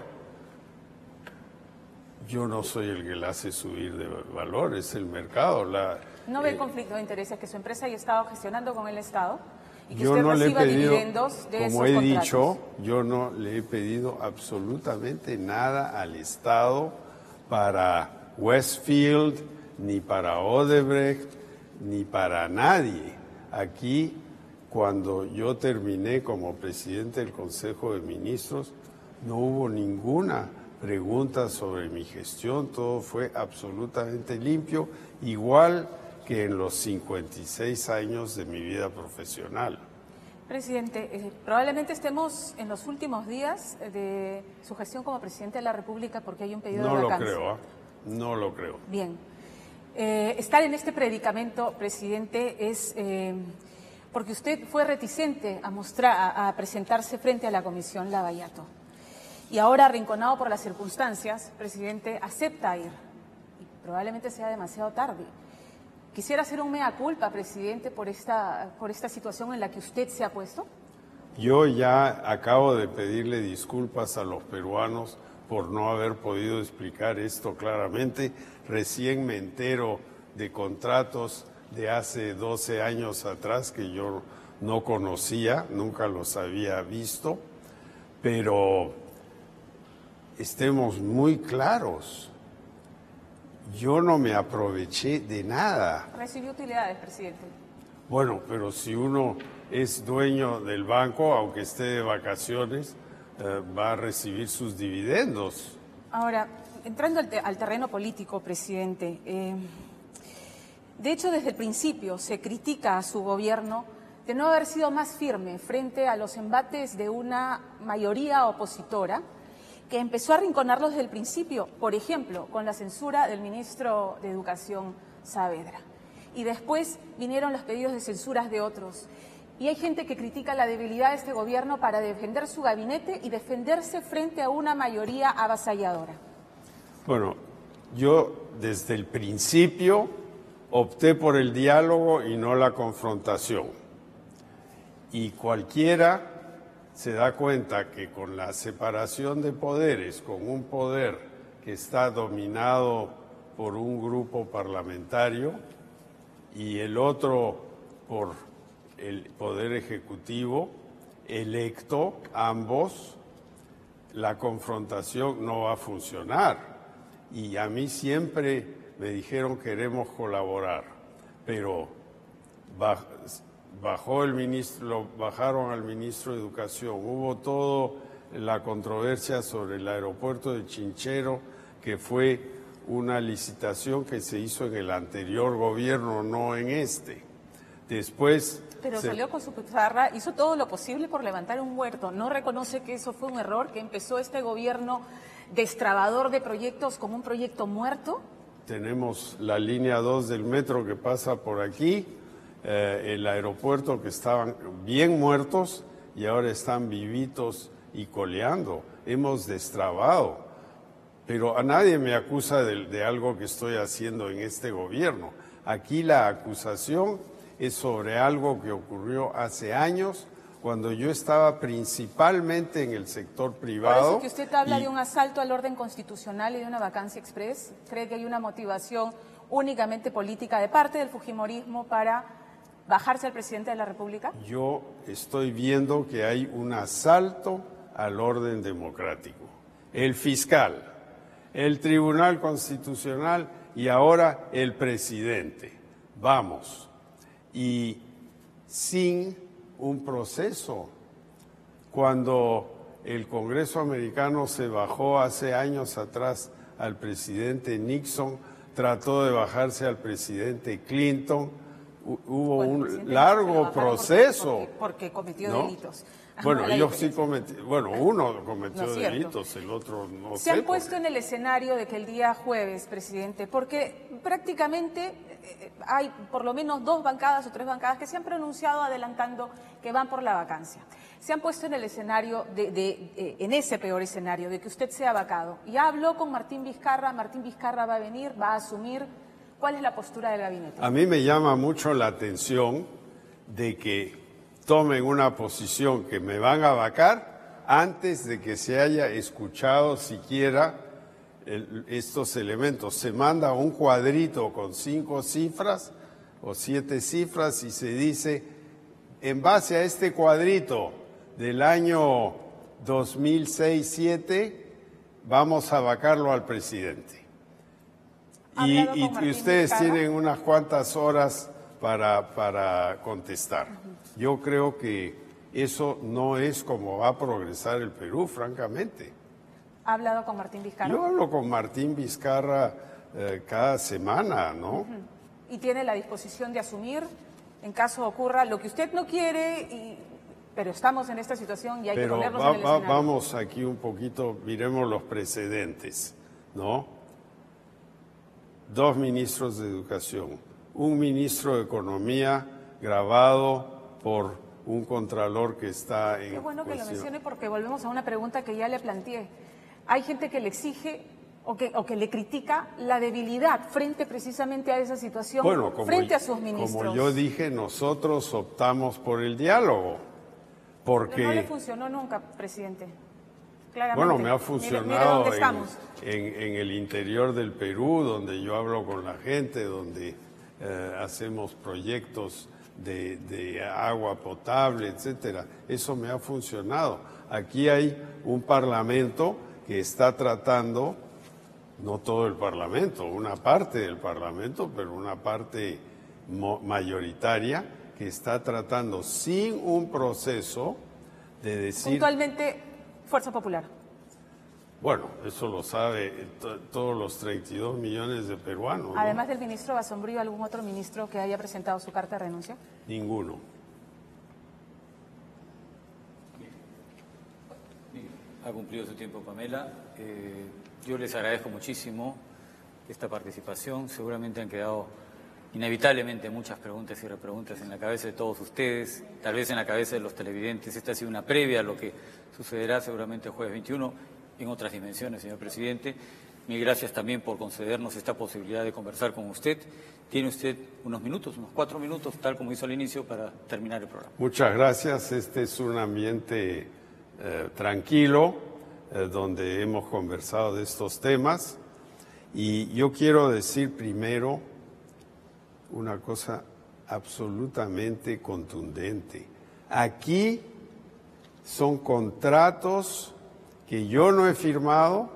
yo no soy el que la hace subir de valor, es el mercado. ¿No ve conflicto de intereses que su empresa haya estado gestionando con el Estado y que yo usted no le he reciba pedido, dividendos de esos como he contratos? dicho, yo no le he pedido absolutamente nada al Estado para Westfield, ni para Odebrecht, ni para nadie. Aquí, cuando yo terminé como presidente del Consejo de Ministros, no hubo ninguna pregunta sobre mi gestión, todo fue absolutamente limpio, igual que en los 56 años de mi vida profesional. Presidente, probablemente estemos en los últimos días de su gestión como presidente de la República porque hay un pedido de vacancia. No lo creo, no lo creo. Bien. Estar en este predicamento, presidente, es porque usted fue reticente a presentarse frente a la Comisión Lavallato. Y ahora, arrinconado por las circunstancias, presidente, acepta ir. Y probablemente sea demasiado tarde. Quisiera hacer un mea culpa, presidente, por esta situación en la que usted se ha puesto. Yo ya acabo de pedirle disculpas a los peruanos por no haber podido explicar esto claramente. Recién me entero de contratos de hace 12 años atrás que yo no conocía, nunca los había visto, pero estemos muy claros. Yo no me aproveché de nada. Recibió utilidades, presidente. Bueno, pero si uno es dueño del banco, aunque esté de vacaciones, va a recibir sus dividendos. Ahora, entrando al terreno político, presidente, de hecho, desde el principio se critica a su gobierno de no haber sido más firme frente a los embates de una mayoría opositora que empezó a arrinconarlos desde el principio, por ejemplo, con la censura del ministro de Educación Saavedra. Y después vinieron los pedidos de censuras de otros. Y hay gente que critica la debilidad de este gobierno para defender su gabinete y defenderse frente a una mayoría avasalladora. Bueno, yo desde el principio opté por el diálogo y no la confrontación. Y cualquiera se da cuenta que con la separación de poderes, con un poder que está dominado por un grupo parlamentario y el otro por el poder ejecutivo electo, ambos, la confrontación no va a funcionar. Y a mí siempre me dijeron queremos colaborar, pero bajaron al ministro de Educación, hubo toda la controversia sobre el aeropuerto de Chinchero, que fue una licitación que se hizo en el anterior gobierno, no en este. Después... Pero salió con su pizarra, hizo todo lo posible por levantar un muerto. ¿No reconoce que eso fue un error, que empezó este gobierno destrabador de proyectos como un proyecto muerto? Tenemos la línea 2 del metro que pasa por aquí, el aeropuerto que estaban bien muertos y ahora están vivitos y coleando. Hemos destrabado, pero a nadie me acusa de algo que estoy haciendo en este gobierno. Aquí la acusación es sobre algo que ocurrió hace años, cuando yo estaba principalmente en el sector privado. Por eso que usted habla de un asalto al orden constitucional y de una vacancia express. ¿Cree que hay una motivación únicamente política de parte del fujimorismo para bajarse al presidente de la República? Yo estoy viendo que hay un asalto al orden democrático. El fiscal, el Tribunal Constitucional y ahora el presidente. Vamos. Y sin un proceso. Cuando el Congreso americano se bajó hace años atrás al presidente Nixon, trató de bajarse al presidente Clinton. Hubo un largo proceso. Porque cometió delitos. Bueno, yo sí cometí, bueno, uno cometió delitos, el otro no sé. Se han puesto en el escenario de que el día jueves, presidente, porque prácticamente hay por lo menos 2 bancadas o 3 bancadas que se han pronunciado adelantando que van por la vacancia. Se han puesto en el escenario, en ese peor escenario, de que usted sea vacado. Y habló con Martín Vizcarra va a venir, va a asumir. ¿Cuál es la postura del gabinete? A mí me llama mucho la atención de que tomen una posición que me van a vacar antes de que se haya escuchado siquiera estos elementos. Se manda un cuadrito con 5 cifras o 7 cifras y se dice, en base a este cuadrito del año 2006-7, vamos a vacarlo al presidente. Y ustedes tienen unas cuantas horas para contestar. Yo creo que eso no es como va a progresar el Perú, francamente. ¿Ha hablado con Martín Vizcarra? Yo hablo con Martín Vizcarra cada semana, ¿no? ¿Y tiene la disposición de asumir en caso ocurra lo que usted no quiere, pero estamos en esta situación y hay que ponernos en el escenario? Vamos aquí un poquito, miremos los precedentes, ¿no? 2 ministros de Educación, un ministro de Economía grabado por un contralor que está en Qué bueno que cuestión. lo mencione porque volvemos a una pregunta que ya le planteé. Hay gente que le exige o que le critica la debilidad frente precisamente a esa situación, frente a sus ministros. Como yo dije, nosotros optamos por el diálogo, porque... Pero no le funcionó nunca, presidente. Claramente. Bueno, me ha funcionado mire dónde en el interior del Perú, donde yo hablo con la gente, donde hacemos proyectos de agua potable, etcétera. Eso me ha funcionado. Aquí hay un parlamento que está tratando, no todo el parlamento, una parte del parlamento, pero una parte mayoritaria que está tratando sin un proceso de decir... Puntualmente, Fuerza Popular. Bueno, eso lo sabe todos los 32 millones de peruanos. Además del ministro Basombrío, ¿algún otro ministro que haya presentado su carta de renuncia? Ninguno. Ha cumplido su tiempo, Pamela. Yo les agradezco muchísimo esta participación. Seguramente han quedado inevitablemente muchas preguntas y repreguntas en la cabeza de todos ustedes, tal vez en la cabeza de los televidentes. Esta ha sido una previa a lo que sucederá seguramente el jueves 21 en otras dimensiones, señor presidente. Mil gracias también por concedernos esta posibilidad de conversar con usted. Tiene usted unos minutos, unos 4 minutos, tal como hizo al inicio, para terminar el programa. Muchas gracias. Este es un ambiente tranquilo, donde hemos conversado de estos temas. Y yo quiero decir primero una cosa absolutamente contundente. Aquí son contratos que yo no he firmado,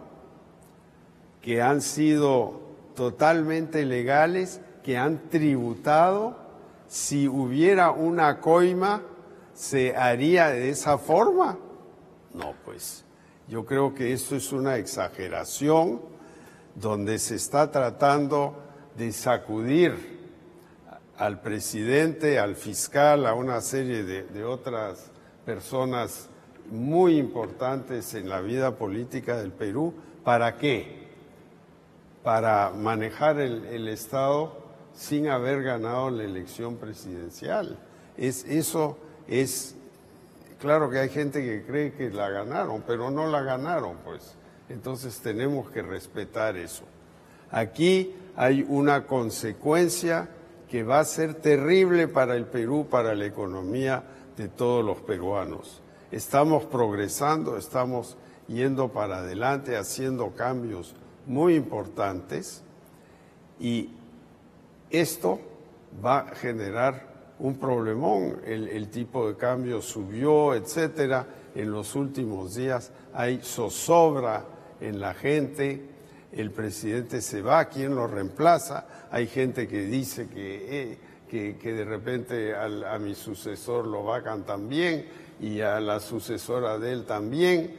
que han sido totalmente legales, que han tributado. Si hubiera una coima, ¿se haría de esa forma? No, pues yo creo que esto es una exageración donde se está tratando de sacudir al presidente, al fiscal, a una serie de otras personas muy importantes en la vida política del Perú. ¿Para qué? Para manejar el Estado sin haber ganado la elección presidencial. Eso es, claro que hay gente que cree que la ganaron, pero no la ganaron, pues. Entonces tenemos que respetar eso. Aquí hay una consecuencia que va a ser terrible para el Perú, para la economía de todos los peruanos. Estamos progresando, estamos yendo para adelante, haciendo cambios muy importantes, y esto va a generar un problemón. El tipo de cambio subió, etcétera. En los últimos días hay zozobra en la gente. El presidente se va, ¿quién lo reemplaza? Hay gente que dice que de repente a mi sucesor lo vacan también y a la sucesora de él también.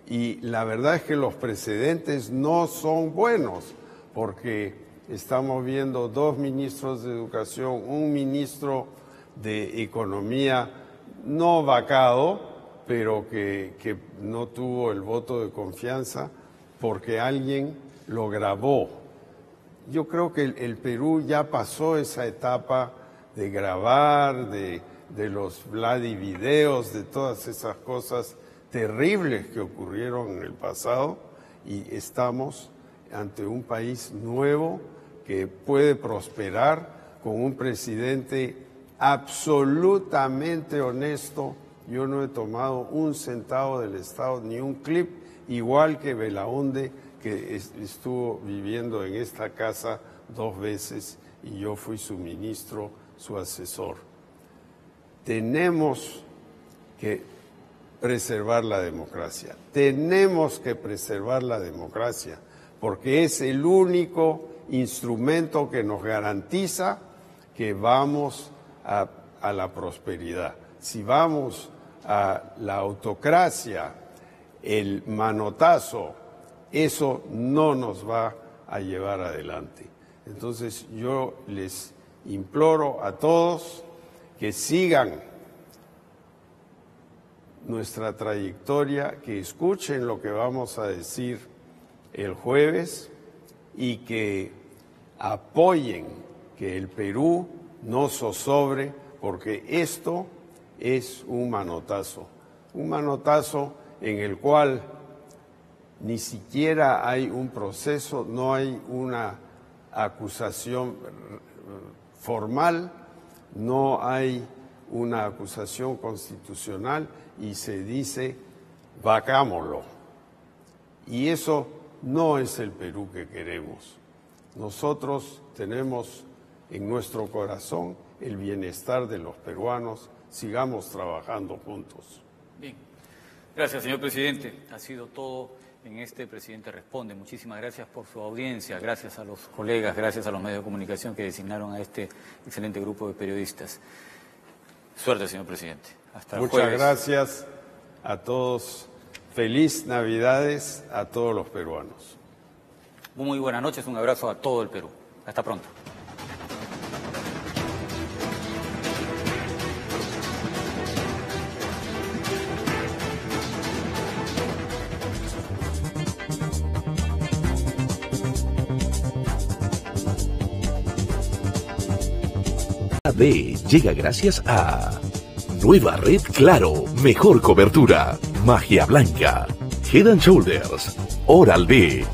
y la verdad es que los precedentes no son buenos, porque estamos viendo 2 ministros de Educación, un ministro de Economía no vacado, pero que no tuvo el voto de confianza porque alguien lo grabó. Yo creo que el Perú ya pasó esa etapa de grabar, de los Vladivideos, de todas esas cosas terribles que ocurrieron en el pasado, y estamos ante un país nuevo que puede prosperar con un presidente absolutamente honesto. Yo no he tomado un centavo del Estado, ni un clip, igual que Belaúnde, que estuvo viviendo en esta casa 2 veces y yo fui su ministro, su asesor. Tenemos que preservar la democracia. Tenemos que preservar la democracia porque es el único instrumento que nos garantiza que vamos a la prosperidad. Si vamos a la autocracia, el manotazo, eso no nos va a llevar adelante. Entonces yo les imploro a todos que sigan nuestra trayectoria, que escuchen lo que vamos a decir el jueves y que apoyen que el Perú no zozobre, porque esto es un manotazo en el cual ni siquiera hay un proceso, no hay una acusación formal, no hay una acusación constitucional y se dice vacámoslo. Y eso no es el Perú que queremos. Nosotros tenemos en nuestro corazón el bienestar de los peruanos. Sigamos trabajando juntos. Bien. Gracias, señor presidente. Ha sido todo en este Presidente Responde. Muchísimas gracias por su audiencia. Gracias a los colegas, gracias a los medios de comunicación que designaron a este excelente grupo de periodistas. Suerte, señor presidente. Hasta el jueves. Muchas gracias a todos. Feliz Navidades a todos los peruanos. Muy buenas noches. Un abrazo a todo el Perú. Hasta pronto. Llega gracias a Nueva Red Claro, mejor cobertura, Magia Blanca, Head and Shoulders, Oral-B.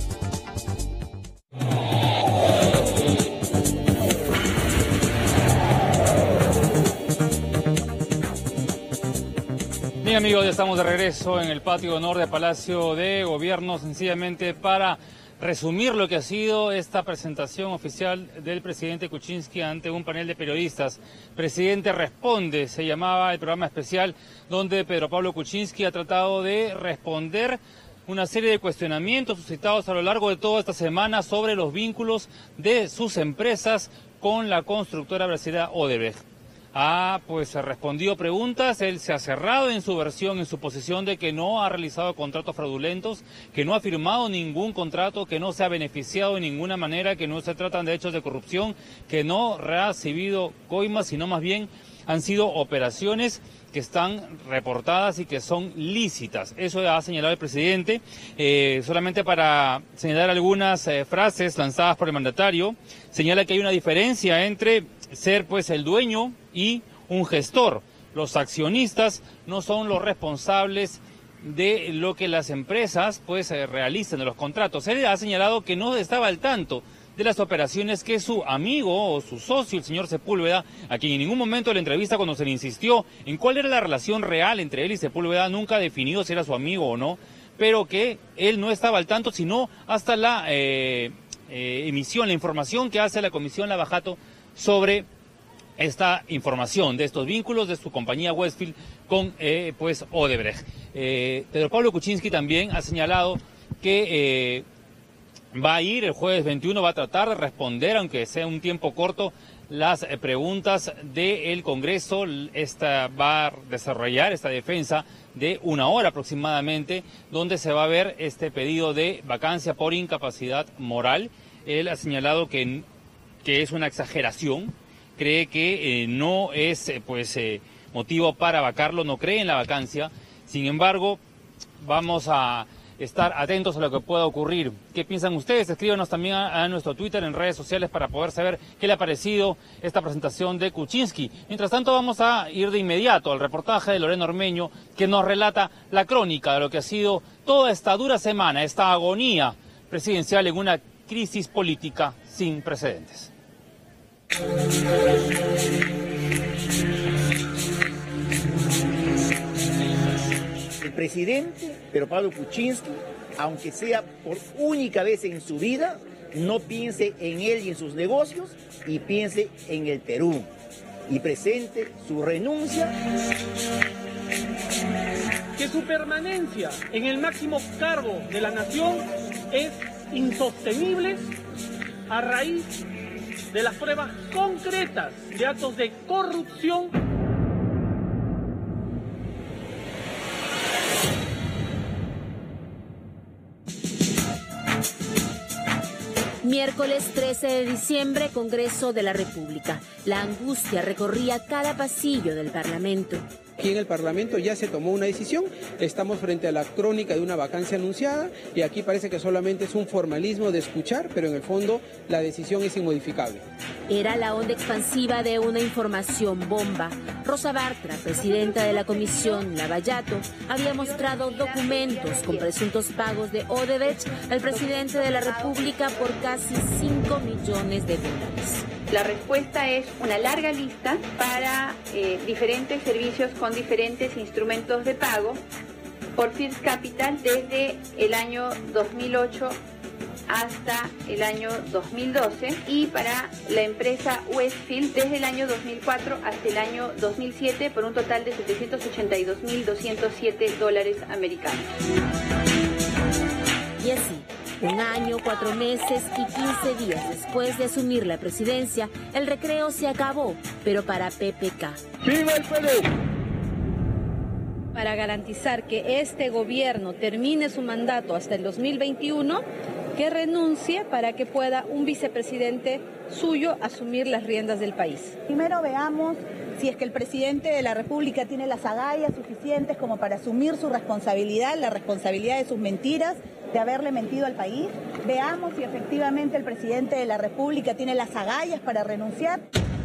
Bien amigos, ya estamos de regreso en el patio de honor de Palacio de Gobierno, sencillamente para resumir lo que ha sido esta presentación oficial del presidente Kuczynski ante un panel de periodistas. Presidente Responde, se llamaba el programa especial, donde Pedro Pablo Kuczynski ha tratado de responder una serie de cuestionamientos suscitados a lo largo de toda esta semana sobre los vínculos de sus empresas con la constructora brasileña Odebrecht. Pues respondió preguntas, él se ha cerrado en su versión, en su posición de que no ha realizado contratos fraudulentos, que no ha firmado ningún contrato, que no se ha beneficiado de ninguna manera, que no se tratan de hechos de corrupción, que no ha recibido coimas, sino más bien han sido operaciones que están reportadas y que son lícitas. Eso ha señalado el presidente. Solamente para señalar algunas frases lanzadas por el mandatario, señala que hay una diferencia entre ser pues el dueño y un gestor. Los accionistas no son los responsables de lo que las empresas pues realicen, de los contratos. Él ha señalado que no estaba al tanto de las operaciones que su amigo o su socio, el señor Sepúlveda, a quien en ningún momento de la entrevista, cuando se le insistió en cuál era la relación real entre él y Sepúlveda, nunca ha definido si era su amigo o no, pero que él no estaba al tanto sino hasta la emisión, la información que hace la Comisión Lavajato sobre esta información de estos vínculos de su compañía Westfield con pues Odebrecht. Pedro Pablo Kuczynski también ha señalado que va a ir el jueves 21, va a tratar de responder, aunque sea un tiempo corto, las preguntas del Congreso. Va a desarrollar esta defensa de 1 hora aproximadamente, donde se va a ver este pedido de vacancia por incapacidad moral. Él ha señalado que es una exageración, cree que no es motivo para vacarlo, no cree en la vacancia. Sin embargo, vamos a estar atentos a lo que pueda ocurrir. ¿Qué piensan ustedes? Escríbanos también a nuestro Twitter, en redes sociales, para poder saber qué le ha parecido esta presentación de Kuczynski. Mientras tanto, vamos a ir de inmediato al reportaje de Lorena Ormeño, que nos relata la crónica de lo que ha sido toda esta dura semana, esta agonía presidencial en una crisis política sin precedentes. El presidente, pero Pablo Kuczynski, aunque sea por única vez en su vida, no piense en él y en sus negocios, y piense en el Perú, y presente su renuncia. Que su permanencia en el máximo cargo de la nación es insostenible a raíz de las pruebas concretas de actos de corrupción. Miércoles 13 de diciembre, Congreso de la República. La angustia recorría cada pasillo del Parlamento. Aquí en el Parlamento ya se tomó una decisión, estamos frente a la crónica de una vacancia anunciada y aquí parece que solamente es un formalismo de escuchar, pero en el fondo la decisión es inmodificable. Era la onda expansiva de una información bomba. Rosa Bartra, presidenta de la comisión Lavallato, había mostrado documentos con presuntos pagos de Odebrecht al presidente de la República por casi 5 millones de dólares. La respuesta es una larga lista para diferentes servicios con diferentes instrumentos de pago por First Capital desde el año 2008 hasta el año 2012 y para la empresa Westfield desde el año 2004 hasta el año 2007 por un total de $782.207 americanos. Y así, 1 año, 4 meses y 15 días después de asumir la presidencia, el recreo se acabó, pero para PPK. ¡Viva el Perú! Para garantizar que este gobierno termine su mandato hasta el 2021, que renuncie para que pueda un vicepresidente suyo asumir las riendas del país. Primero veamos si es que el presidente de la República tiene las agallas suficientes como para asumir su responsabilidad, la responsabilidad de sus mentiras, de haberle mentido al país. Veamos si efectivamente el presidente de la República tiene las agallas para renunciar.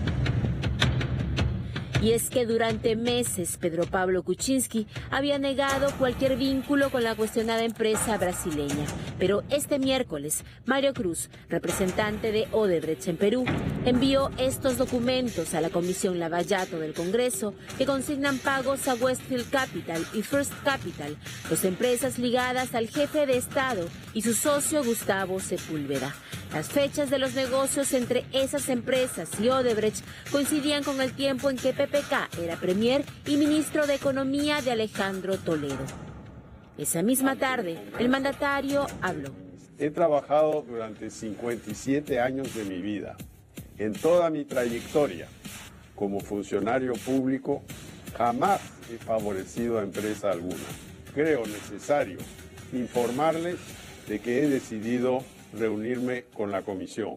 Y es que durante meses Pedro Pablo Kuczynski había negado cualquier vínculo con la cuestionada empresa brasileña. Pero este miércoles, Mario Cruz, representante de Odebrecht en Perú, envió estos documentos a la Comisión Lavallato del Congreso que consignan pagos a Westfield Capital y First Capital, dos empresas ligadas al jefe de Estado y su socio Gustavo Sepúlveda. Las fechas de los negocios entre esas empresas y Odebrecht coincidían con el tiempo en que PPK era premier y ministro de Economía de Alejandro Toledo. Esa misma tarde, el mandatario habló. He trabajado durante 57 años de mi vida. En toda mi trayectoria como funcionario público, jamás he favorecido a empresa alguna. Creo necesario informarles de que he decidido reunirme con la comisión.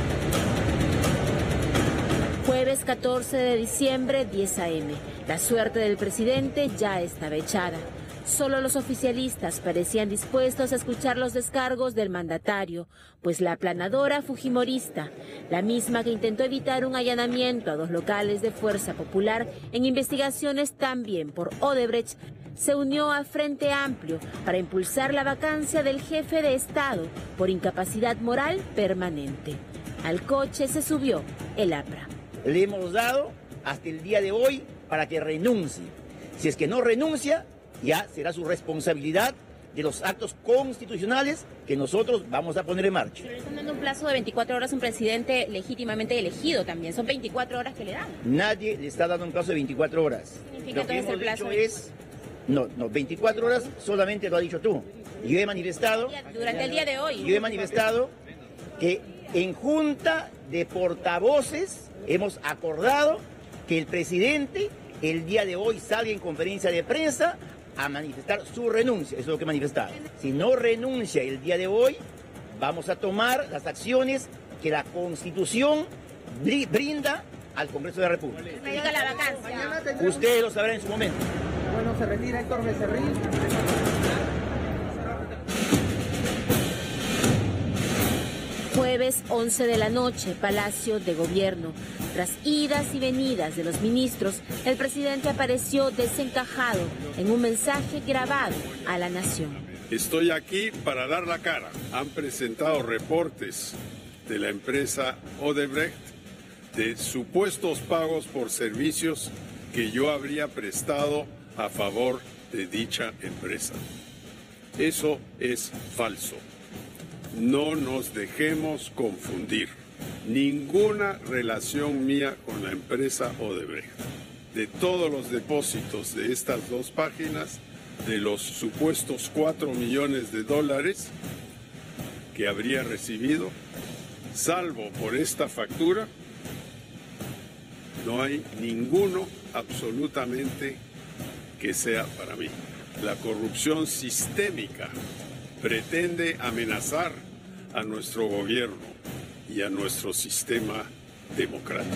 Jueves 14 de diciembre, 10 a.m. La suerte del presidente ya estaba echada. Solo los oficialistas parecían dispuestos a escuchar los descargos del mandatario, pues la aplanadora fujimorista, la misma que intentó evitar un allanamiento a 2 locales de Fuerza Popular en investigaciones también por Odebrecht, se unió a Frente Amplio para impulsar la vacancia del jefe de Estado por incapacidad moral permanente. Al coche se subió el APRA. Le hemos dado hasta el día de hoy para que renuncie. Si es que no renuncia, ya será su responsabilidad de los actos constitucionales que nosotros vamos a poner en marcha. Pero le están dando un plazo de 24 horas a un presidente legítimamente elegido también. Son 24 horas que le dan. Nadie le está dando un plazo de 24 horas. ¿Qué significa entonces el plazo? No, 24 horas solamente lo has dicho tú. Yo he manifestado... Durante el día de hoy. Yo he manifestado que en junta de portavoces hemos acordado que el presidente el día de hoy salga en conferencia de prensa a manifestar su renuncia, eso es lo que manifestar. Si no renuncia el día de hoy, vamos a tomar las acciones que la Constitución brinda al Congreso de la República. Me diga la vacancia. Ustedes lo sabrán en su momento. Bueno, se retira Héctor Becerril. Jueves 11 de la noche, Palacio de Gobierno. Tras idas y venidas de los ministros, el presidente apareció desencajado en un mensaje grabado a la nación. Estoy aquí para dar la cara. Han presentado reportes de la empresa Odebrecht de supuestos pagos por servicios que yo habría prestado a favor de dicha empresa. Eso es falso. No nos dejemos confundir. Ninguna relación mía con la empresa Odebrecht. De todos los depósitos de estas dos páginas, de los supuestos 4 millones de dólares que habría recibido, salvo por esta factura, no hay ninguno absolutamente que sea para mí. La corrupción sistémica pretende amenazar a nuestro gobierno y a nuestro sistema democrático.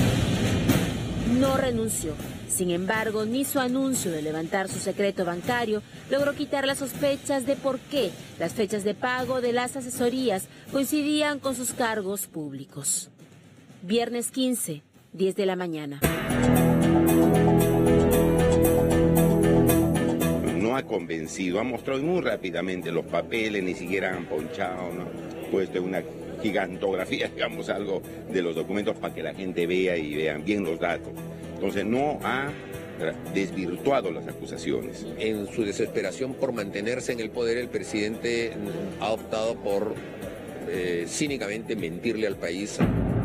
No renunció. Sin embargo, ni su anuncio de levantar su secreto bancario logró quitar las sospechas de por qué las fechas de pago de las asesorías coincidían con sus cargos públicos. Viernes 15, 10 de la mañana. No ha convencido, ha mostrado muy rápidamente los papeles, ni siquiera han ponchado, ¿no? Puesto una gigantografía, digamos, algo de los documentos para que la gente vea y vean bien los datos. Entonces no ha desvirtuado las acusaciones. En su desesperación por mantenerse en el poder, el presidente ha optado por cínicamente mentirle al país.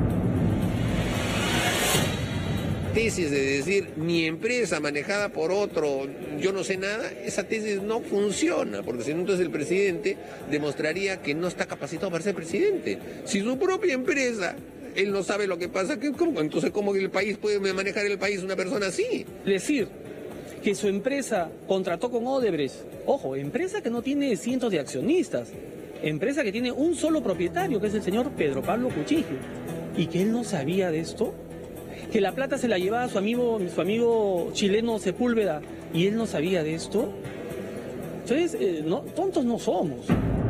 Tesis de decir, mi empresa manejada por otro, yo no sé nada, esa tesis no funciona, porque si no, entonces el presidente demostraría que no está capacitado para ser presidente. Si su propia empresa, él no sabe lo que pasa, entonces ¿cómo el país puede manejar el país una persona así? Decir que su empresa contrató con Odebrecht, ojo, empresa que no tiene cientos de accionistas, empresa que tiene un solo propietario, que es el señor Pedro Pablo Kuczynski, y que él no sabía de esto, que la plata se la llevaba su amigo chileno Sepúlveda, y él no sabía de esto. Entonces, no, tontos no somos.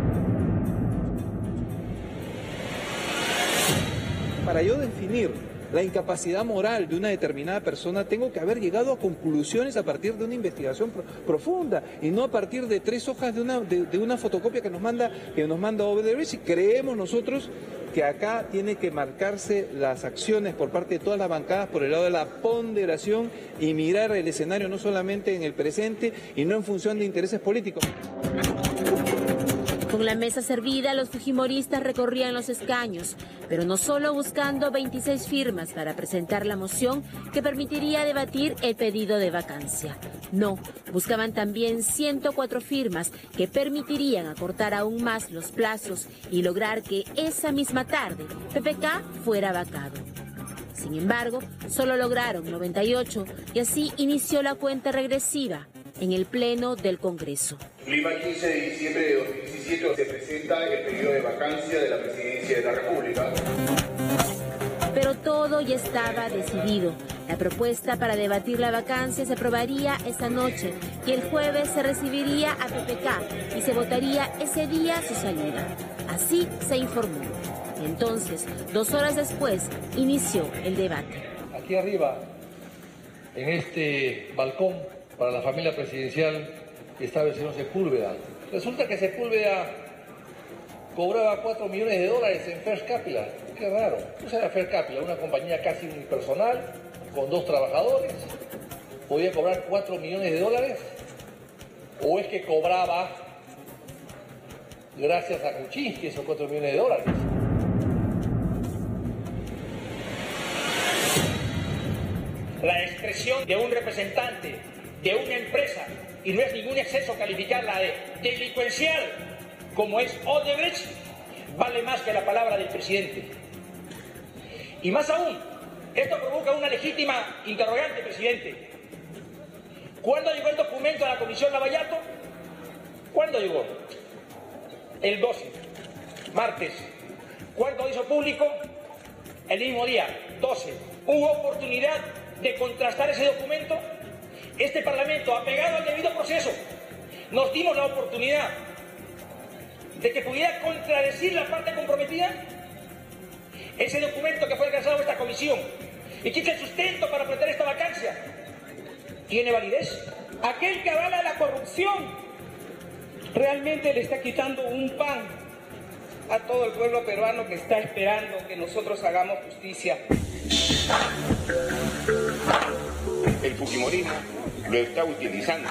Para yo definir la incapacidad moral de una determinada persona, tengo que haber llegado a conclusiones a partir de una investigación profunda y no a partir de 3 hojas de una fotocopia que nos manda Odebrecht. Y creemos nosotros que acá tiene que marcarse las acciones por parte de todas las bancadas por el lado de la ponderación y mirar el escenario no solamente en el presente y no en función de intereses políticos. Con la mesa servida, los fujimoristas recorrían los escaños, pero no solo buscando 26 firmas para presentar la moción que permitiría debatir el pedido de vacancia. No, buscaban también 104 firmas que permitirían acortar aún más los plazos y lograr que esa misma tarde PPK fuera vacado. Sin embargo, solo lograron 98 y así inició la cuenta regresiva en el Pleno del Congreso. Lima, 15 de diciembre de 2017, se presenta el pedido de vacancia de la Presidencia de la República. Pero todo ya estaba decidido. La propuesta para debatir la vacancia se aprobaría esa noche y el jueves se recibiría a PPK y se votaría ese día su salida. Así se informó. Entonces, 2 horas después, inició el debate. Aquí arriba, en este balcón, para la familia presidencial, estaba el señor Sepúlveda. Resulta que Sepúlveda cobraba 4 millones de dólares en First Capital. Qué raro. ¿Qué era First Capital? Una compañía casi unipersonal, con 2 trabajadores. ¿Podía cobrar 4 millones de dólares? ¿O es que cobraba, gracias a Kuczynski, esos 4 millones de dólares? La expresión de un representante de una empresa, y no es ningún exceso calificarla de delincuencial, como es Odebrecht, vale más que la palabra del presidente. Y más aún, esto provoca una legítima interrogante, presidente. ¿Cuándo llegó el documento a la Comisión Lavallato? ¿Cuándo llegó? El 12, martes. ¿Cuándo hizo público? El mismo día, 12. ¿Hubo oportunidad de contrastar ese documento? Este Parlamento, apegado al debido proceso, nos dimos la oportunidad de que pudiera contradecir la parte comprometida. Ese documento que fue alcanzado a esta comisión y que es el sustento para plantear esta vacancia, ¿tiene validez? Aquel que avala la corrupción realmente le está quitando un pan a todo el pueblo peruano que está esperando que nosotros hagamos justicia. El fujimorismo lo está utilizando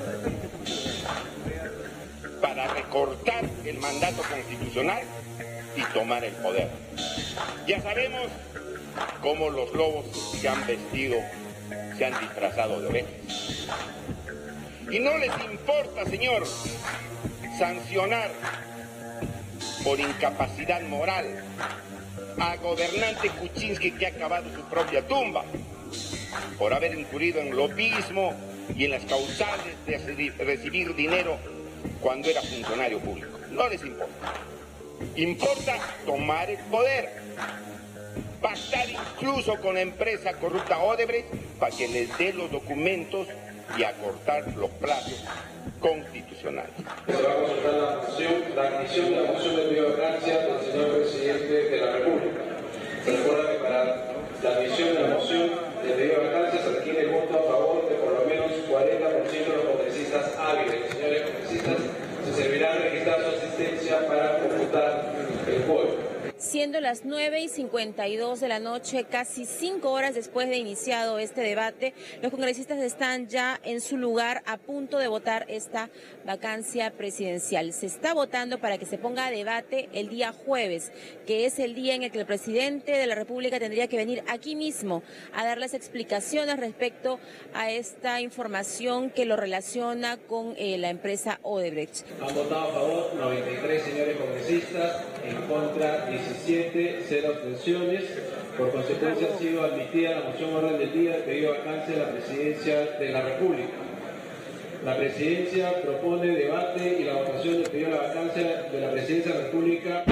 para recortar el mandato constitucional y tomar el poder. Ya sabemos cómo los lobos se han vestido, se han disfrazado de ovejas. Y no les importa, señor, sancionar por incapacidad moral a gobernante Kuczynski, que ha acabado su propia tumba por haber incurrido en lobismo y en las causales de recibir dinero cuando era funcionario público. No les importa. Importa tomar el poder, pactar incluso con la empresa corrupta Odebrecht para que les dé los documentos y acortar los plazos constitucionales. Se va a consultar la admisión de la moción de pedido de vacancia del señor presidente de la República. Se recuerda que para la admisión de la moción de pedido de vacancia se requiere el voto a favor de por lo menos 40% de los congresistas hábiles. Señores congresistas, se servirá registrar su asistencia para computar el quórum. Siendo las 9:52 de la noche, casi 5 horas después de iniciado este debate, los congresistas están ya en su lugar a punto de votar esta vacancia presidencial. Se está votando para que se ponga a debate el día jueves, que es el día en el que el presidente de la República tendría que venir aquí mismo a dar las explicaciones respecto a esta información que lo relaciona con la empresa Odebrecht. Han votado a favor 93 señores congresistas, en contra 17, 0 abstenciones. Por consecuencia ha sido admitida la moción orden del día de pedido de vacancia de la presidencia de la República. La presidencia propone el debate y la votación del pedido de la vacancia de la presidencia de la República.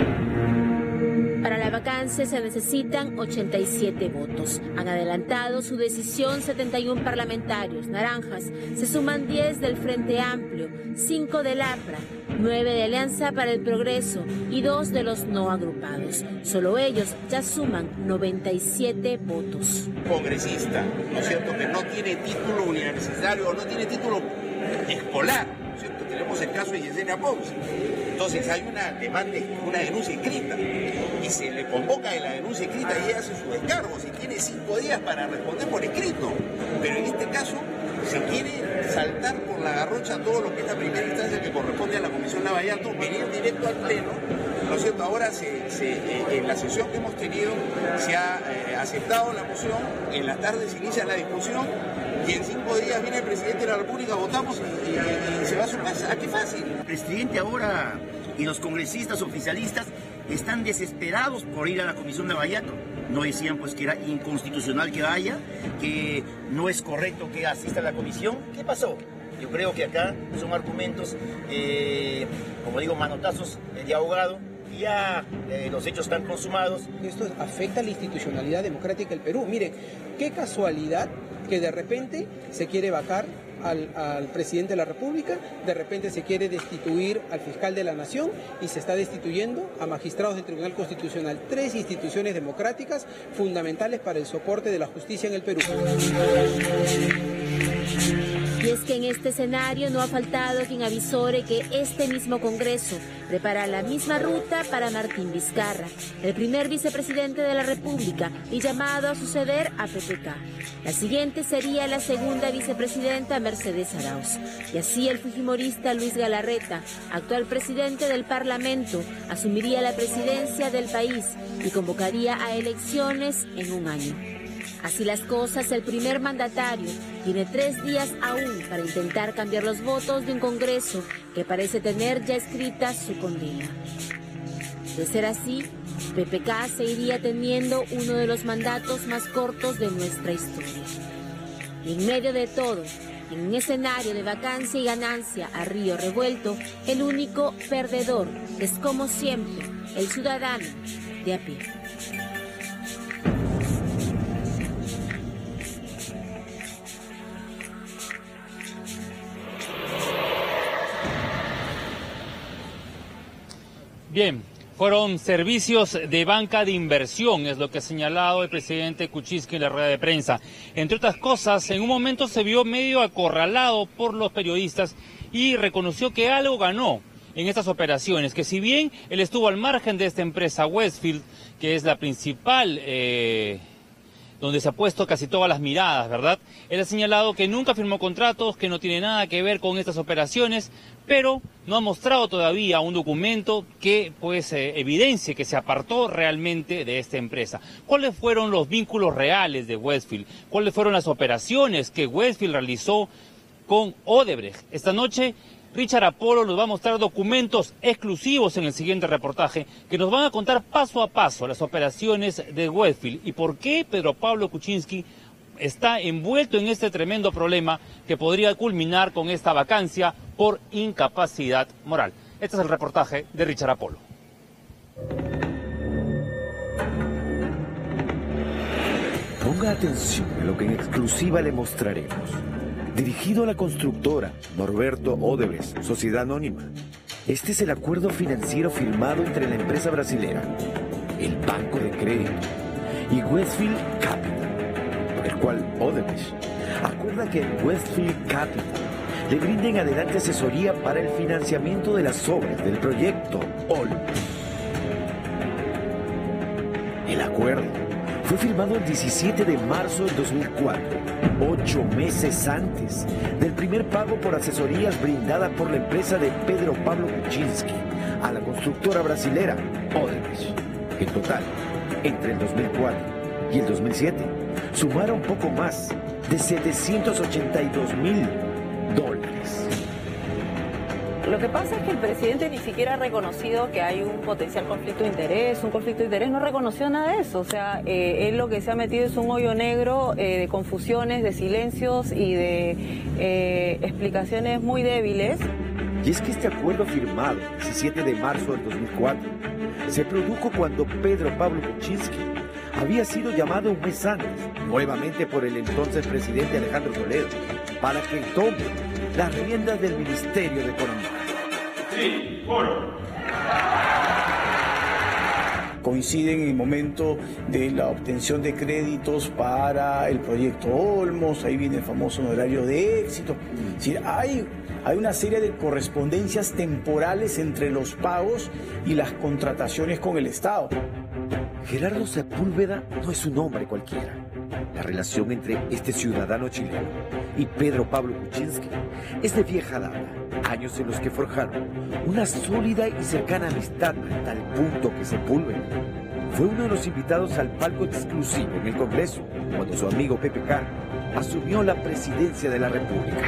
Para la vacancia se necesitan 87 votos. Han adelantado su decisión 71 parlamentarios. Naranjas se suman 10 del Frente Amplio, 5 del APRA, 9 de Alianza para el Progreso y 2 de los no agrupados. Solo ellos ya suman 97 votos. Congresista, ¿no es cierto?, que no tiene título universitario o no tiene título escolar, ¿no es cierto? Tenemos el caso de Yesenia Pons. Entonces hay una demanda, una denuncia escrita y se le convoca en la denuncia escrita y ella hace su descargo. Si tiene 5 días para responder por escrito, pero en este caso se quiere saltar por la garrocha todo lo que es la primera instancia que corresponde a la Comisión Lavallato, venir directo al Pleno, ¿no es cierto? Ahora en la sesión que hemos tenido se ha aceptado la moción, en la tarde se inicia la discusión y en 5 días viene el presidente de la República, votamos y se va a su casa. ¡Qué fácil! El presidente ahora y los congresistas oficialistas están desesperados por ir a la Comisión de Lavallato. No decían pues que era inconstitucional que vaya, que no es correcto que asista a la comisión. ¿Qué pasó? Yo creo que acá son argumentos, como digo, manotazos de abogado. Ya los hechos están consumados. Esto afecta a la institucionalidad democrática del Perú. Miren, qué casualidad que de repente se quiere vacar al presidente de la República, de repente se quiere destituir al fiscal de la Nación y se está destituyendo a magistrados del Tribunal Constitucional. 3 instituciones democráticas fundamentales para el soporte de la justicia en el Perú. Y es que en este escenario no ha faltado quien avisore que este mismo Congreso prepara la misma ruta para Martín Vizcarra, el primer vicepresidente de la República y llamado a suceder a PPK. La siguiente sería la segunda vicepresidenta Mercedes Arauz. Y así el fujimorista Luis Galarreta, actual presidente del Parlamento, asumiría la presidencia del país y convocaría a elecciones en un año. Así las cosas, el primer mandatario tiene 3 días aún para intentar cambiar los votos de un Congreso que parece tener ya escrita su condena. De ser así, PPK seguiría teniendo uno de los mandatos más cortos de nuestra historia. Y en medio de todo, En un escenario de vacancia y ganancia a río revuelto, el único perdedor es, como siempre, el ciudadano de a pie. Bien, fueron servicios de banca de inversión, es lo que ha señalado el presidente Kuczynski en la rueda de prensa. Entre otras cosas, en un momento se vio medio acorralado por los periodistas y reconoció que algo ganó en estas operaciones, que si bien él estuvo al margen de esta empresa Westfield, que es la principal donde se ha puesto casi todas las miradas, ¿verdad? Él ha señalado que nunca firmó contratos, que no tiene nada que ver con estas operaciones, pero no ha mostrado todavía un documento que pues evidencie que se apartó realmente de esta empresa. ¿Cuáles fueron los vínculos reales de Westfield? ¿Cuáles fueron las operaciones que Westfield realizó con Odebrecht? Esta noche Richard Apolo nos va a mostrar documentos exclusivos en el siguiente reportaje que nos van a contar paso a paso las operaciones de Westfield y por qué Pedro Pablo Kuczynski está envuelto en este tremendo problema que podría culminar con esta vacancia por incapacidad moral. Este es el reportaje de Richard Apolo. Ponga atención a lo que en exclusiva le mostraremos. Dirigido a la constructora Norberto Odebrecht, Sociedad Anónima. Este es el acuerdo financiero firmado entre la empresa brasilera, el Banco de Crédito y Westfield Capital, por el cual Odebrecht acuerda que en Westfield Capital le brinden adelante asesoría para el financiamiento de las obras del proyecto Olmos. El acuerdo fue firmado el 17 de marzo del 2004, 8 meses antes del primer pago por asesorías brindada por la empresa de Pedro Pablo Kuczynski a la constructora brasilera Odebrecht. En total, entre el 2004 y el 2007, sumaron poco más de $782.000. Lo que pasa es que el presidente ni siquiera ha reconocido que hay un potencial conflicto de interés, no reconoció nada de eso. O sea, él lo que se ha metido es un hoyo negro de confusiones, de silencios y de explicaciones muy débiles. Y es que este acuerdo firmado el 17 de marzo del 2004 se produjo cuando Pedro Pablo Kuczynski había sido llamado un mes antes, nuevamente por el entonces presidente Alejandro Toledo, para que tome las riendas del Ministerio de Economía. Sí, foro. Coinciden en el momento de la obtención de créditos para el proyecto Olmos, ahí viene el famoso honorario de éxito. Es decir, hay una serie de correspondencias temporales entre los pagos y las contrataciones con el Estado. Gerardo Sepúlveda no es un hombre cualquiera. La relación entre este ciudadano chileno y Pedro Pablo Kuczynski es de vieja data, años en los que forjaron una sólida y cercana amistad a tal punto que Sepúlveda fue uno de los invitados al palco exclusivo en el Congreso cuando su amigo PPK asumió la presidencia de la República.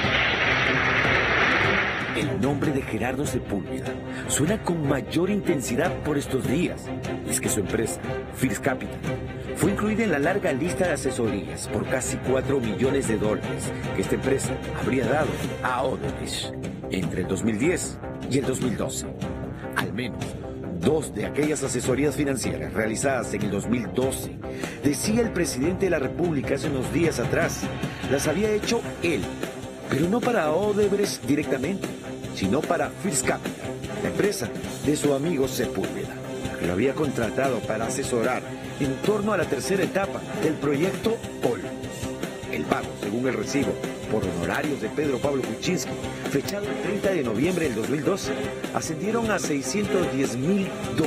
El nombre de Gerardo Sepúlveda suena con mayor intensidad por estos días. Es que su empresa, First Capital, fue incluida en la larga lista de asesorías por casi $4 millones que esta empresa habría dado a Odebrecht entre el 2010 y el 2012. Al menos 2 de aquellas asesorías financieras realizadas en el 2012, decía el presidente de la República hace unos días atrás, las había hecho él, pero no para Odebrecht directamente, sino para First Capital, la empresa de su amigo Sepúlveda, que lo había contratado para asesorar en torno a la tercera etapa del proyecto Olmos. El pago, según el recibo, por honorarios de Pedro Pablo Kuczynski, fechado el 30 de noviembre del 2012, ascendieron a $610.000.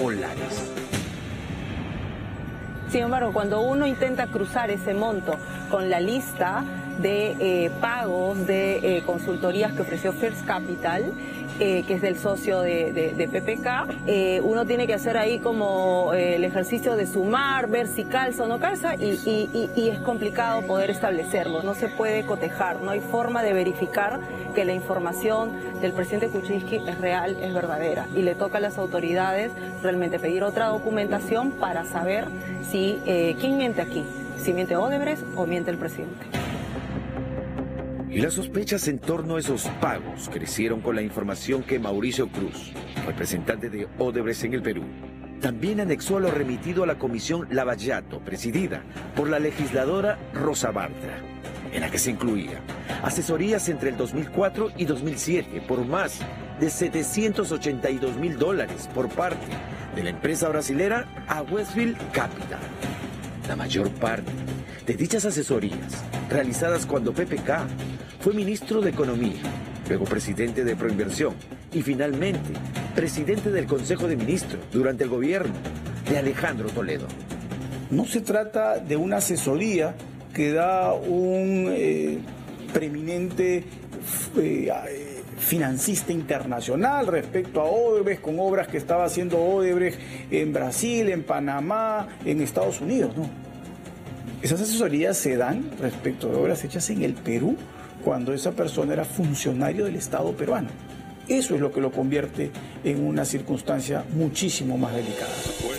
Sin embargo, cuando uno intenta cruzar ese monto con la lista de pagos de consultorías que ofreció First Capital, que es del socio de PPK, uno tiene que hacer ahí como el ejercicio de sumar, ver si calza o no calza, y es complicado poder establecerlo. No se puede cotejar, no hay forma de verificar que la información del presidente Kuczynski es real, es verdadera, y le toca a las autoridades realmente pedir otra documentación para saber si quién miente aquí, si miente Odebrecht o miente el presidente. Y las sospechas en torno a esos pagos crecieron con la información que Mauricio Cruz, representante de Odebrecht en el Perú, también anexó a lo remitido a la comisión Lavallato, presidida por la legisladora Rosa Bartra, en la que se incluía asesorías entre el 2004 y 2007 por más de $782.000 por parte de la empresa brasilera a Westfield Capital. La mayor parte de dichas asesorías realizadas cuando PPK fue ministro de Economía, luego presidente de Proinversión y finalmente presidente del Consejo de Ministros durante el gobierno de Alejandro Toledo. No se trata de una asesoría que da un preeminente financista internacional respecto a Odebrecht, con obras que estaba haciendo Odebrecht en Brasil, en Panamá, en Estados Unidos, no. Esas asesorías se dan respecto de obras hechas en el Perú cuando esa persona era funcionario del Estado peruano. Eso es lo que lo convierte en una circunstancia muchísimo más delicada.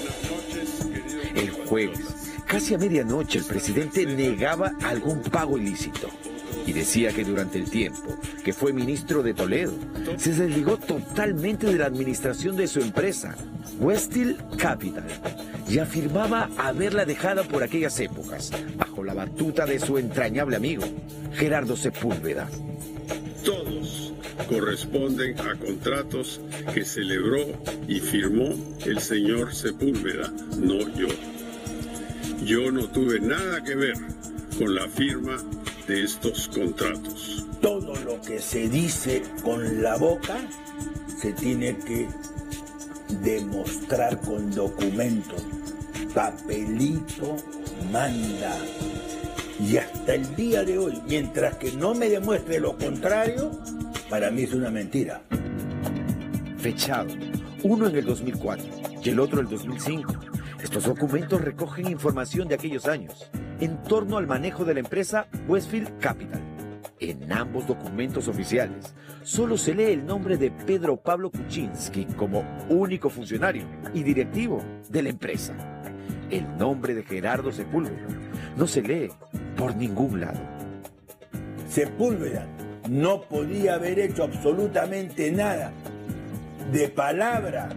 El jueves, casi a medianoche, el presidente negaba algún pago ilícito y decía que durante el tiempo que fue ministro de Toledo, se desligó totalmente de la administración de su empresa, Westfield Capital, y afirmaba haberla dejado por aquellas épocas bajo la batuta de su entrañable amigo, Gerardo Sepúlveda. Todos corresponden a contratos que celebró y firmó el señor Sepúlveda, no yo. Yo no tuve nada que ver con la firma de estos contratos. Todo lo que se dice con la boca se tiene que demostrar con documentos. Papelito manda. Y hasta el día de hoy, mientras que no me demuestre lo contrario, para mí es una mentira. Fechado, uno en el 2004 y el otro en el 2005. Estos documentos recogen información de aquellos años en torno al manejo de la empresa Westfield Capital. En ambos documentos oficiales solo se lee el nombre de Pedro Pablo Kuczynski como único funcionario y directivo de la empresa. El nombre de Gerardo Sepúlveda no se lee por ningún lado. Sepúlveda no podía haber hecho absolutamente nada de palabra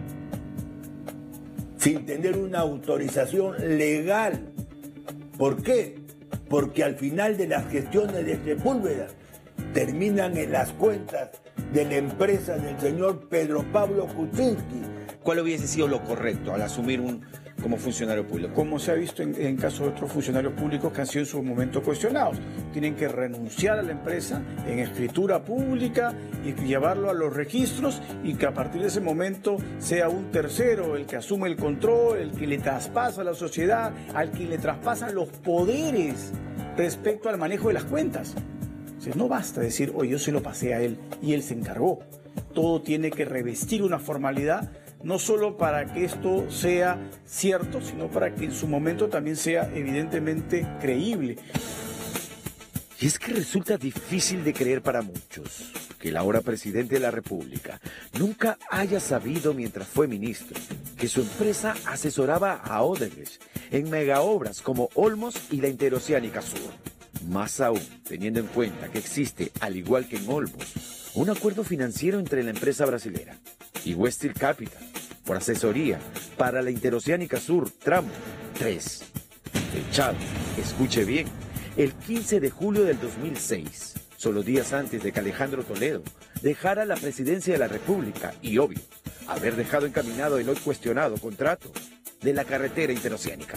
sin tener una autorización legal. ¿Por qué? Porque al final de las gestiones de Sepúlveda terminan en las cuentas de la empresa del señor Pedro Pablo Kuczynski. ¿Cuál hubiese sido lo correcto al asumir como funcionario público? Como se ha visto en casos de otros funcionarios públicos que han sido en su momento cuestionados. Tienen que renunciar a la empresa en escritura pública y llevarlo a los registros, y que a partir de ese momento sea un tercero el que asume el control, el que le traspasa a la sociedad, al que le traspasan los poderes respecto al manejo de las cuentas. O sea, no basta decir, oye, yo se lo pasé a él y él se encargó. Todo tiene que revestir una formalidad, no solo para que esto sea cierto, sino para que en su momento también sea evidentemente creíble. Y es que resulta difícil de creer para muchos que el ahora presidente de la República nunca haya sabido, mientras fue ministro, que su empresa asesoraba a Odebrecht en megaobras como Olmos y la Interoceánica Sur. Más aún, teniendo en cuenta que existe, al igual que en Olmos, un acuerdo financiero entre la empresa brasilera y Westfield Capital por asesoría para la Interoceánica Sur tramo 3. Fechado, escuche bien, el 15 de julio del 2006, solo días antes de que Alejandro Toledo dejara la presidencia de la República y, obvio, haber dejado encaminado el hoy cuestionado contrato de la carretera interoceánica.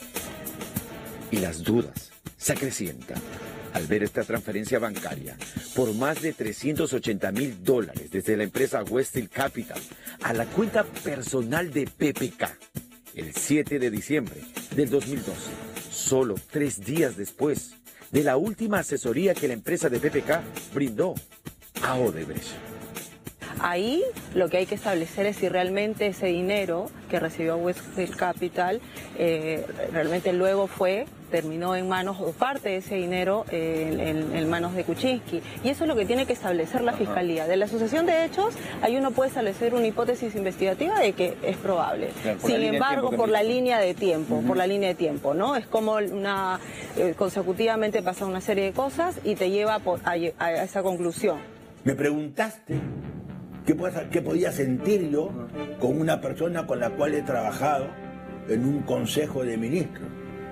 Y las dudas se acrecientan al ver esta transferencia bancaria por más de $380.000 desde la empresa Westfield Capital a la cuenta personal de PPK el 7 de diciembre del 2012, solo 3 días después de la última asesoría que la empresa de PPK brindó a Odebrecht. Ahí lo que hay que establecer es si realmente ese dinero que recibió Westfield Capital realmente luego terminó en manos, o parte de ese dinero en manos de Kuczynski. Y eso es lo que tiene que establecer la Fiscalía. De la sucesión de hechos, ahí uno puede establecer una hipótesis investigativa de que es probable. Sin embargo, por la línea de tiempo, ¿no? Es como una consecutivamente pasan una serie de cosas y te lleva a esa conclusión. Me preguntaste qué podía sentir yo con una persona con la cual he trabajado en un consejo de ministros.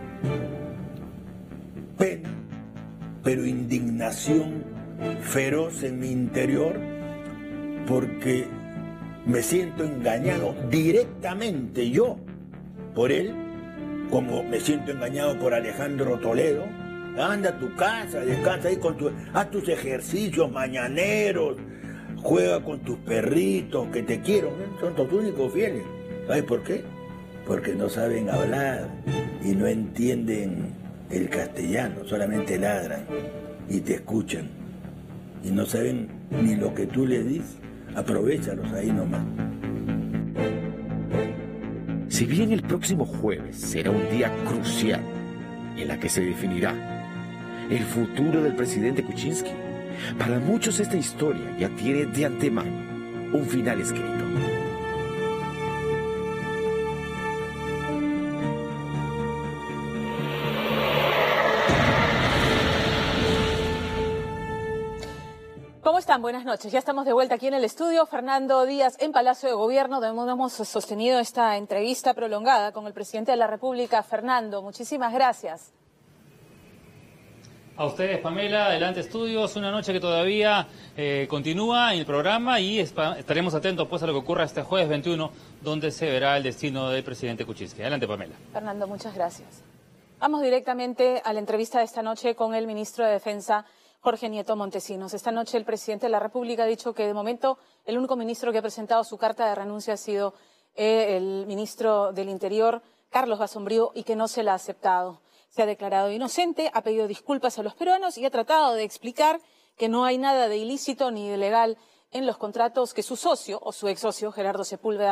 Pena, pero indignación feroz en mi interior, porque me siento engañado directamente yo por él, como me siento engañado por Alejandro Toledo. Anda a tu casa, descansa ahí haz tus ejercicios mañaneros, juega con tus perritos que te quiero, son tus únicos fieles. ¿Sabes por qué? Porque no saben hablar y no entienden el castellano, solamente ladran y te escuchan y no saben ni lo que tú les dices. Aprovéchalos ahí nomás. Si bien el próximo jueves será un día crucial en la que se definirá el futuro del presidente Kuczynski, para muchos esta historia ya tiene de antemano un final escrito. ¿Cómo están? Buenas noches. Ya estamos de vuelta aquí en el estudio. Fernando Díaz en Palacio de Gobierno, donde hemos sostenido esta entrevista prolongada con el presidente de la República. Fernando, muchísimas gracias. A ustedes, Pamela, adelante estudios, una noche que todavía continúa en el programa y estaremos atentos pues a lo que ocurra este jueves 21, donde se verá el destino del presidente Kuczynski. Adelante, Pamela. Fernando, muchas gracias. Vamos directamente a la entrevista de esta noche con el ministro de Defensa, Jorge Nieto Montesinos. Esta noche el presidente de la República ha dicho que de momento el único ministro que ha presentado su carta de renuncia ha sido el ministro del Interior, Carlos Basombrío, y que no se la ha aceptado. Se ha declarado inocente, ha pedido disculpas a los peruanos y ha tratado de explicar que no hay nada de ilícito ni de ilegal en los contratos que su socio o su ex socio, Gerardo Sepúlveda,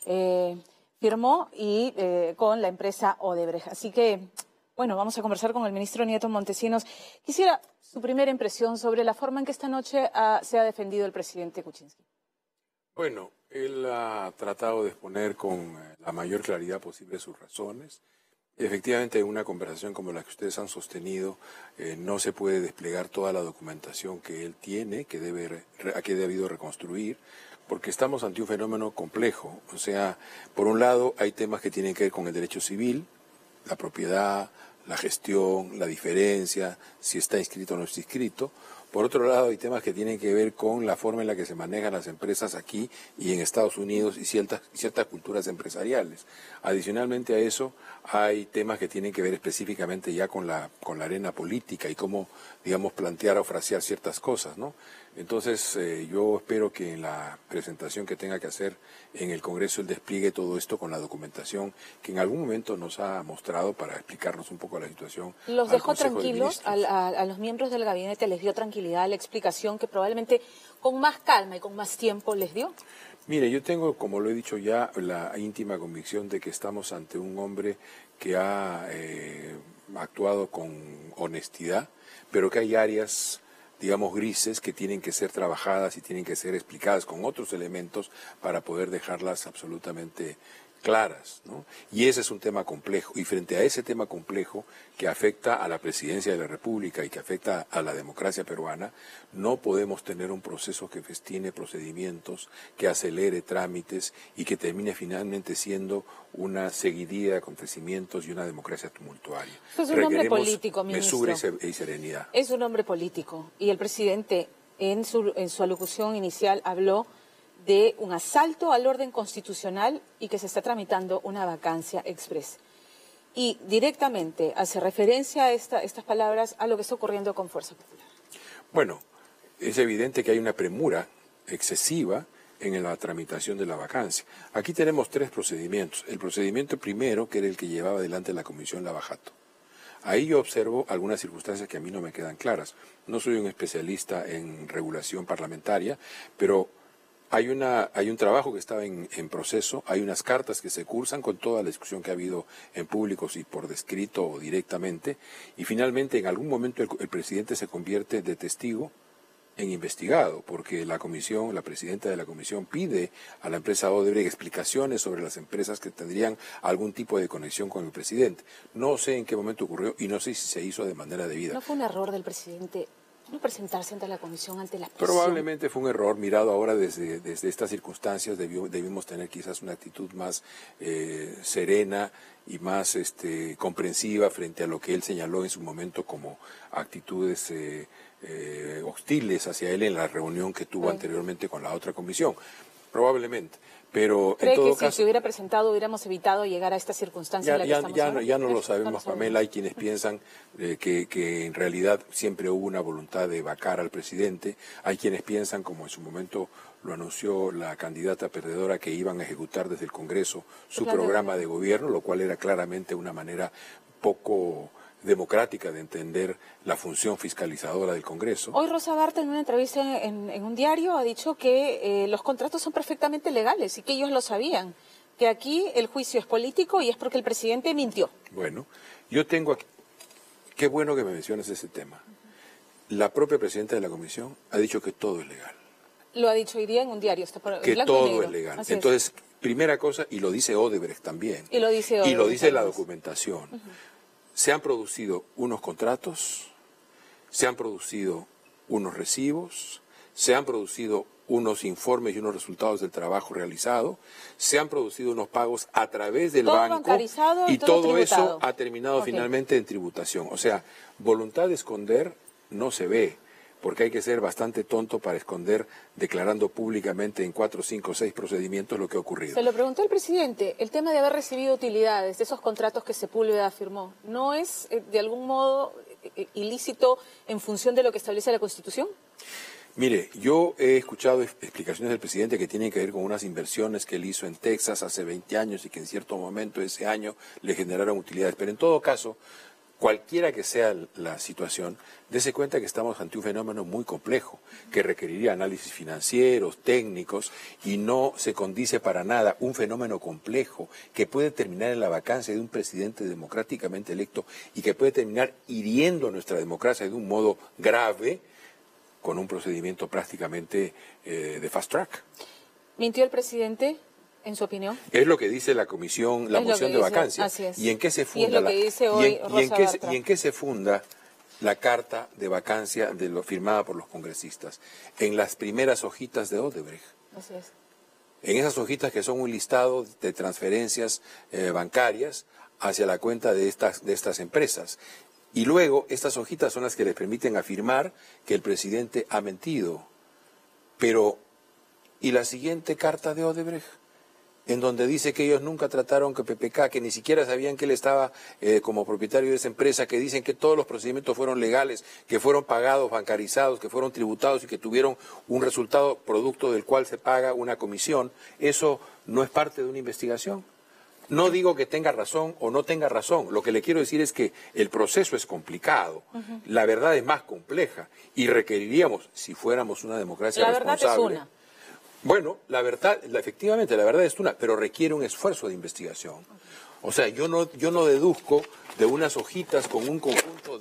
firmó y con la empresa Odebrecht. Así que, bueno, vamos a conversar con el ministro Nieto Montesinos. Quisiera su primera impresión sobre la forma en que esta noche se ha defendido el presidente Kuczynski. Bueno, él ha tratado de exponer con la mayor claridad posible sus razones. Efectivamente, en una conversación como la que ustedes han sostenido, no se puede desplegar toda la documentación que él tiene, que ha debido reconstruir, porque estamos ante un fenómeno complejo. O sea, por un lado hay temas que tienen que ver con el derecho civil, la propiedad, la gestión, la diferencia, si está inscrito o no está inscrito. Por otro lado, hay temas que tienen que ver con la forma en la que se manejan las empresas aquí y en Estados Unidos y ciertas culturas empresariales. Adicionalmente a eso, hay temas que tienen que ver específicamente ya con la arena política y cómo, digamos, plantear o frasear ciertas cosas, ¿no? Entonces, yo espero que en la presentación que tenga que hacer en el Congreso él despliegue todo esto con la documentación que en algún momento nos ha mostrado para explicarnos un poco la situación. ¿Los dejó tranquilos a los miembros del gabinete? ¿Les dio tranquilidad la explicación que probablemente con más calma y con más tiempo les dio? Mire, yo tengo, como lo he dicho ya, la íntima convicción de que estamos ante un hombre que ha actuado con honestidad, pero que hay áreas, digamos, grises que tienen que ser trabajadas y tienen que ser explicadas con otros elementos para poder dejarlas absolutamente claras, ¿no? Y ese es un tema complejo. Y frente a ese tema complejo que afecta a la presidencia de la República y que afecta a la democracia peruana, no podemos tener un proceso que festine procedimientos, que acelere trámites y que termine finalmente siendo una seguidilla de acontecimientos y una democracia tumultuaria. Es un hombre político, ministro. Mesura y serenidad. Es un hombre político y el presidente en su alocución inicial habló de un asalto al orden constitucional y que se está tramitando una vacancia express. Y directamente hace referencia a estas palabras a lo que está ocurriendo con Fuerza Popular. Bueno, es evidente que hay una premura excesiva en la tramitación de la vacancia. Aquí tenemos tres procedimientos. El procedimiento primero, que era el que llevaba adelante la Comisión Lavajato. Ahí yo observo algunas circunstancias que a mí no me quedan claras. No soy un especialista en regulación parlamentaria, pero hay un trabajo que estaba en proceso, hay unas cartas que se cursan con toda la discusión que ha habido en públicos y por descrito o directamente, y finalmente en algún momento el presidente se convierte de testigo en investigado, porque la presidenta de la comisión pide a la empresa Odebrecht explicaciones sobre las empresas que tendrían algún tipo de conexión con el presidente. No sé en qué momento ocurrió y no sé si se hizo de manera debida. ¿No fue un error del presidente no presentarse ante la comisión ante la presión? Probablemente fue un error. Mirado ahora desde estas circunstancias, debimos tener quizás una actitud más serena y más comprensiva frente a lo que él señaló en su momento como actitudes hostiles hacia él en la reunión que tuvo anteriormente con la otra comisión. Probablemente. Pero ¿cree en todo que caso, si se hubiera presentado hubiéramos evitado llegar a esta circunstancia en la que estamos ahora? Ya no lo sabemos, Pamela. Hay quienes piensan que en realidad siempre hubo una voluntad de vacar al presidente. Hay quienes piensan, como en su momento lo anunció la candidata perdedora, que iban a ejecutar desde el Congreso su programa de gobierno, lo cual era claramente una manera poco democrática de entender la función fiscalizadora del Congreso. Hoy Rosa Barta, en una entrevista en un diario, ha dicho que los contratos son perfectamente legales y que ellos lo sabían, que aquí el juicio es político y es porque el presidente mintió. Bueno, yo tengo aquí, qué bueno que me menciones ese tema. La propia presidenta de la comisión ha dicho que todo es legal. Lo ha dicho hoy día en un diario. Que todo es legal. Entonces, primera cosa, y lo dice Odebrecht también. Y lo dice Odebrecht. Y lo dice la documentación. Se han producido unos contratos, se han producido unos recibos, se han producido unos informes y unos resultados del trabajo realizado, se han producido unos pagos a través del banco y todo eso ha terminado finalmente en tributación. O sea, voluntad de esconder no se ve, porque hay que ser bastante tonto para esconder declarando públicamente en 4, 5, 6 procedimientos lo que ha ocurrido. Se lo preguntó el presidente, el tema de haber recibido utilidades de esos contratos que Sepúlveda firmó, ¿no es de algún modo ilícito en función de lo que establece la Constitución? Mire, yo he escuchado explicaciones del presidente que tienen que ver con unas inversiones que él hizo en Texas hace 20 años y que en cierto momento ese año le generaron utilidades, pero en todo caso, cualquiera que sea la situación, dése cuenta que estamos ante un fenómeno muy complejo, que requeriría análisis financieros, técnicos, y no se condice para nada un fenómeno complejo que puede terminar en la vacancia de un presidente democráticamente electo y que puede terminar hiriendo nuestra democracia de un modo grave con un procedimiento prácticamente de fast track. ¿Mintió el presidente? ¿En su opinión? Es lo que dice la comisión, la moción de vacancia. Así es. ¿Y en qué se funda? Y es lo que dice hoy Rosa Bartra. ¿Y en qué se funda la carta de vacancia firmada por los congresistas? En las primeras hojitas de Odebrecht. Así es. En esas hojitas que son un listado de transferencias bancarias hacia la cuenta de estas empresas. Y luego estas hojitas son las que les permiten afirmar que el presidente ha mentido. Pero, ¿y la siguiente carta de Odebrecht? En donde dice que ellos nunca trataron que PPK, que ni siquiera sabían que él estaba como propietario de esa empresa, que dicen que todos los procedimientos fueron legales, que fueron pagados, bancarizados, que fueron tributados y que tuvieron un resultado producto del cual se paga una comisión. ¿Eso no es parte de una investigación? No digo que tenga razón o no tenga razón, lo que le quiero decir es que el proceso es complicado, la verdad es más compleja y requeriríamos, si fuéramos una democracia responsable... La verdad es una. Bueno, la verdad, efectivamente, la verdad es una, pero requiere un esfuerzo de investigación. O sea, yo no deduzco de unas hojitas con un conjunto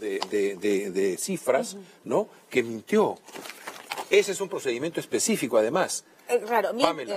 de cifras, ¿no?, que mintió. Ese es un procedimiento específico, además. Claro,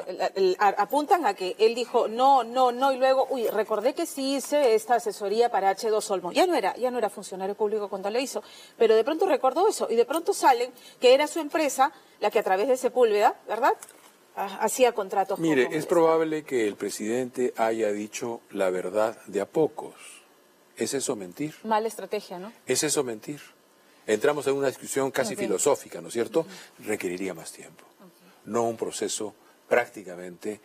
apuntan a que él dijo no, y luego, recordé que sí hice esta asesoría para H2 Olmos. Ya no era funcionario público cuando lo hizo, pero de pronto recordó eso, y de pronto salen que era su empresa la que a través de Sepúlveda, ¿verdad?, hacía contratos. Mire, es probable que el presidente haya dicho la verdad de a pocos. ¿Es eso mentir? Mala estrategia, ¿no? ¿Es eso mentir? Entramos en una discusión casi filosófica, ¿no es cierto? Requeriría más tiempo. No un proceso prácticamente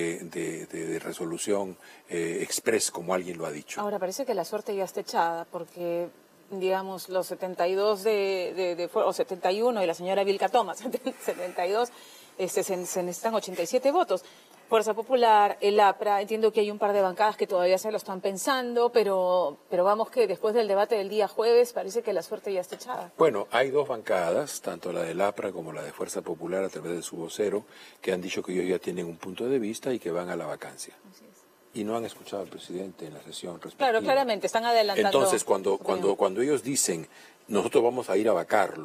de resolución express, como alguien lo ha dicho. Ahora, parece que la suerte ya está echada, porque, digamos, los 72 o 71 y la señora Vilca Thomas, 72, se necesitan 87 votos. Fuerza Popular, el APRA, entiendo que hay un par de bancadas que todavía se lo están pensando, pero vamos que después del debate del día jueves parece que la suerte ya está echada. Bueno, hay dos bancadas, tanto la del APRA como la de Fuerza Popular a través de su vocero, que han dicho que ellos ya tienen un punto de vista y que van a la vacancia. Así es. Y no han escuchado al presidente en la sesión respectiva. Claro, claramente, están adelantando. Entonces, cuando ellos dicen, nosotros vamos a ir a vacarlo,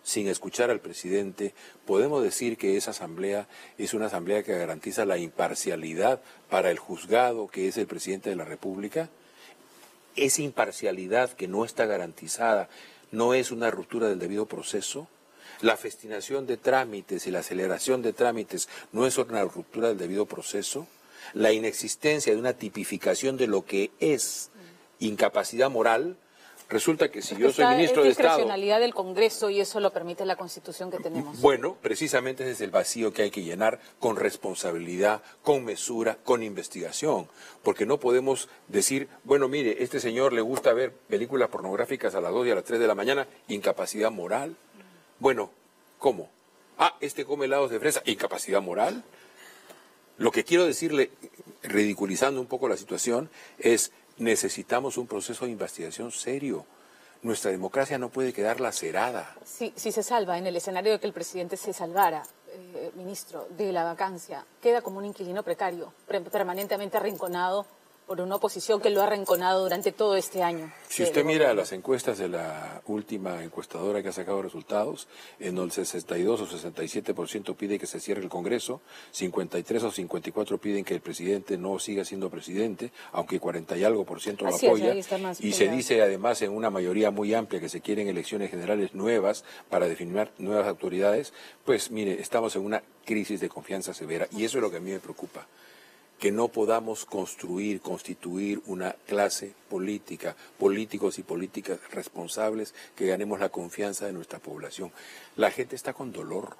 sin escuchar al presidente, ¿podemos decir que esa asamblea es una asamblea que garantiza la imparcialidad para el juzgado que es el presidente de la República? Esa imparcialidad que no está garantizada no es una ruptura del debido proceso. La festinación de trámites y la aceleración de trámites no es una ruptura del debido proceso. La inexistencia de una tipificación de lo que es incapacidad moral. Resulta que si yo soy ministro de Estado... Es discrecionalidad del Congreso y eso lo permite la Constitución que tenemos. Bueno, precisamente ese es el vacío que hay que llenar con responsabilidad, con mesura, con investigación. Porque no podemos decir, bueno, mire, este señor le gusta ver películas pornográficas a las 2 y a las 3 de la mañana, incapacidad moral. Bueno, ¿cómo? Ah, este come helados de fresa, incapacidad moral. Lo que quiero decirle, ridiculizando un poco la situación, es... necesitamos un proceso de investigación serio. Nuestra democracia no puede quedar lacerada. Si se salva, en el escenario de que el presidente se salvara, ministro, de la vacancia, queda como un inquilino precario, permanentemente arrinconado por una oposición que lo ha arrinconado durante todo este año. Si usted mira las encuestas de la última encuestadora que ha sacado resultados, en donde el 62 o 67% pide que se cierre el Congreso, 53 o 54 piden que el presidente no siga siendo presidente, aunque 40 y algo por ciento lo apoya, y se dice además en una mayoría muy amplia que se quieren elecciones generales nuevas para definir nuevas autoridades, pues mire, estamos en una crisis de confianza severa, y eso es lo que a mí me preocupa. Que no podamos constituir una clase política, políticos y políticas responsables, que ganemos la confianza de nuestra población. La gente está con dolor.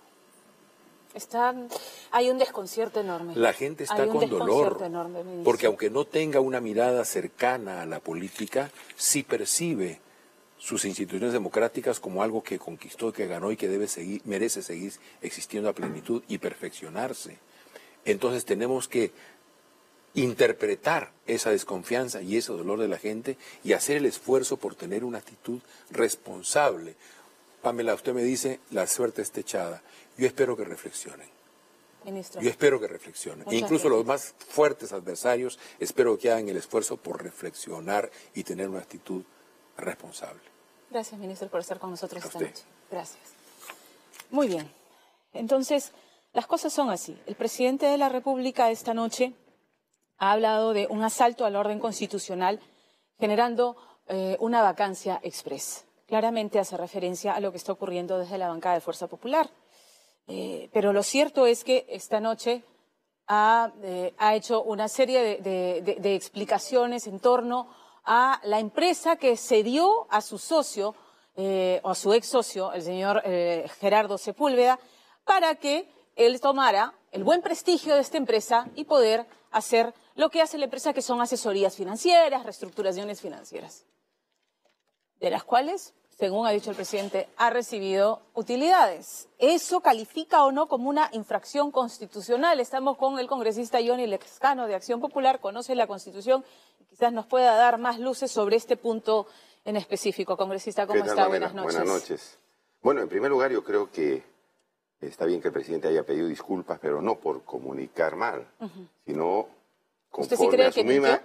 Hay un desconcierto enorme. La gente está con dolor, porque aunque no tenga una mirada cercana a la política, sí percibe sus instituciones democráticas como algo que conquistó, que ganó y que merece seguir existiendo a plenitud y perfeccionarse. Entonces tenemos que interpretar esa desconfianza y ese dolor de la gente y hacer el esfuerzo por tener una actitud responsable. Pamela, usted me dice, la suerte está echada. Yo espero que reflexionen. Ministro. Yo espero que reflexionen. E incluso los más fuertes adversarios, espero que hagan el esfuerzo por reflexionar y tener una actitud responsable. Gracias, ministro, por estar con nosotros esta noche. Gracias. Muy bien. Entonces, las cosas son así. El presidente de la República esta noche ha hablado de un asalto al orden constitucional generando una vacancia express. Claramente hace referencia a lo que está ocurriendo desde la bancada de Fuerza Popular. Pero lo cierto es que esta noche ha hecho una serie de explicaciones en torno a la empresa que cedió a su socio o a su ex socio, el señor Gerardo Sepúlveda, para que él tomara el buen prestigio de esta empresa y poder hacer lo que hace la empresa, que son asesorías financieras, reestructuraciones financieras, de las cuales, según ha dicho el presidente, ha recibido utilidades. ¿Eso califica o no como una infracción constitucional? Estamos con el congresista Johnny Lezcano de Acción Popular, conoce la Constitución y quizás nos pueda dar más luces sobre este punto en específico. Congresista, ¿cómo está? Buenas noches. Buenas noches. Bueno, en primer lugar, yo creo que está bien que el presidente haya pedido disculpas, pero no por comunicar mal, sino conforme a su misma,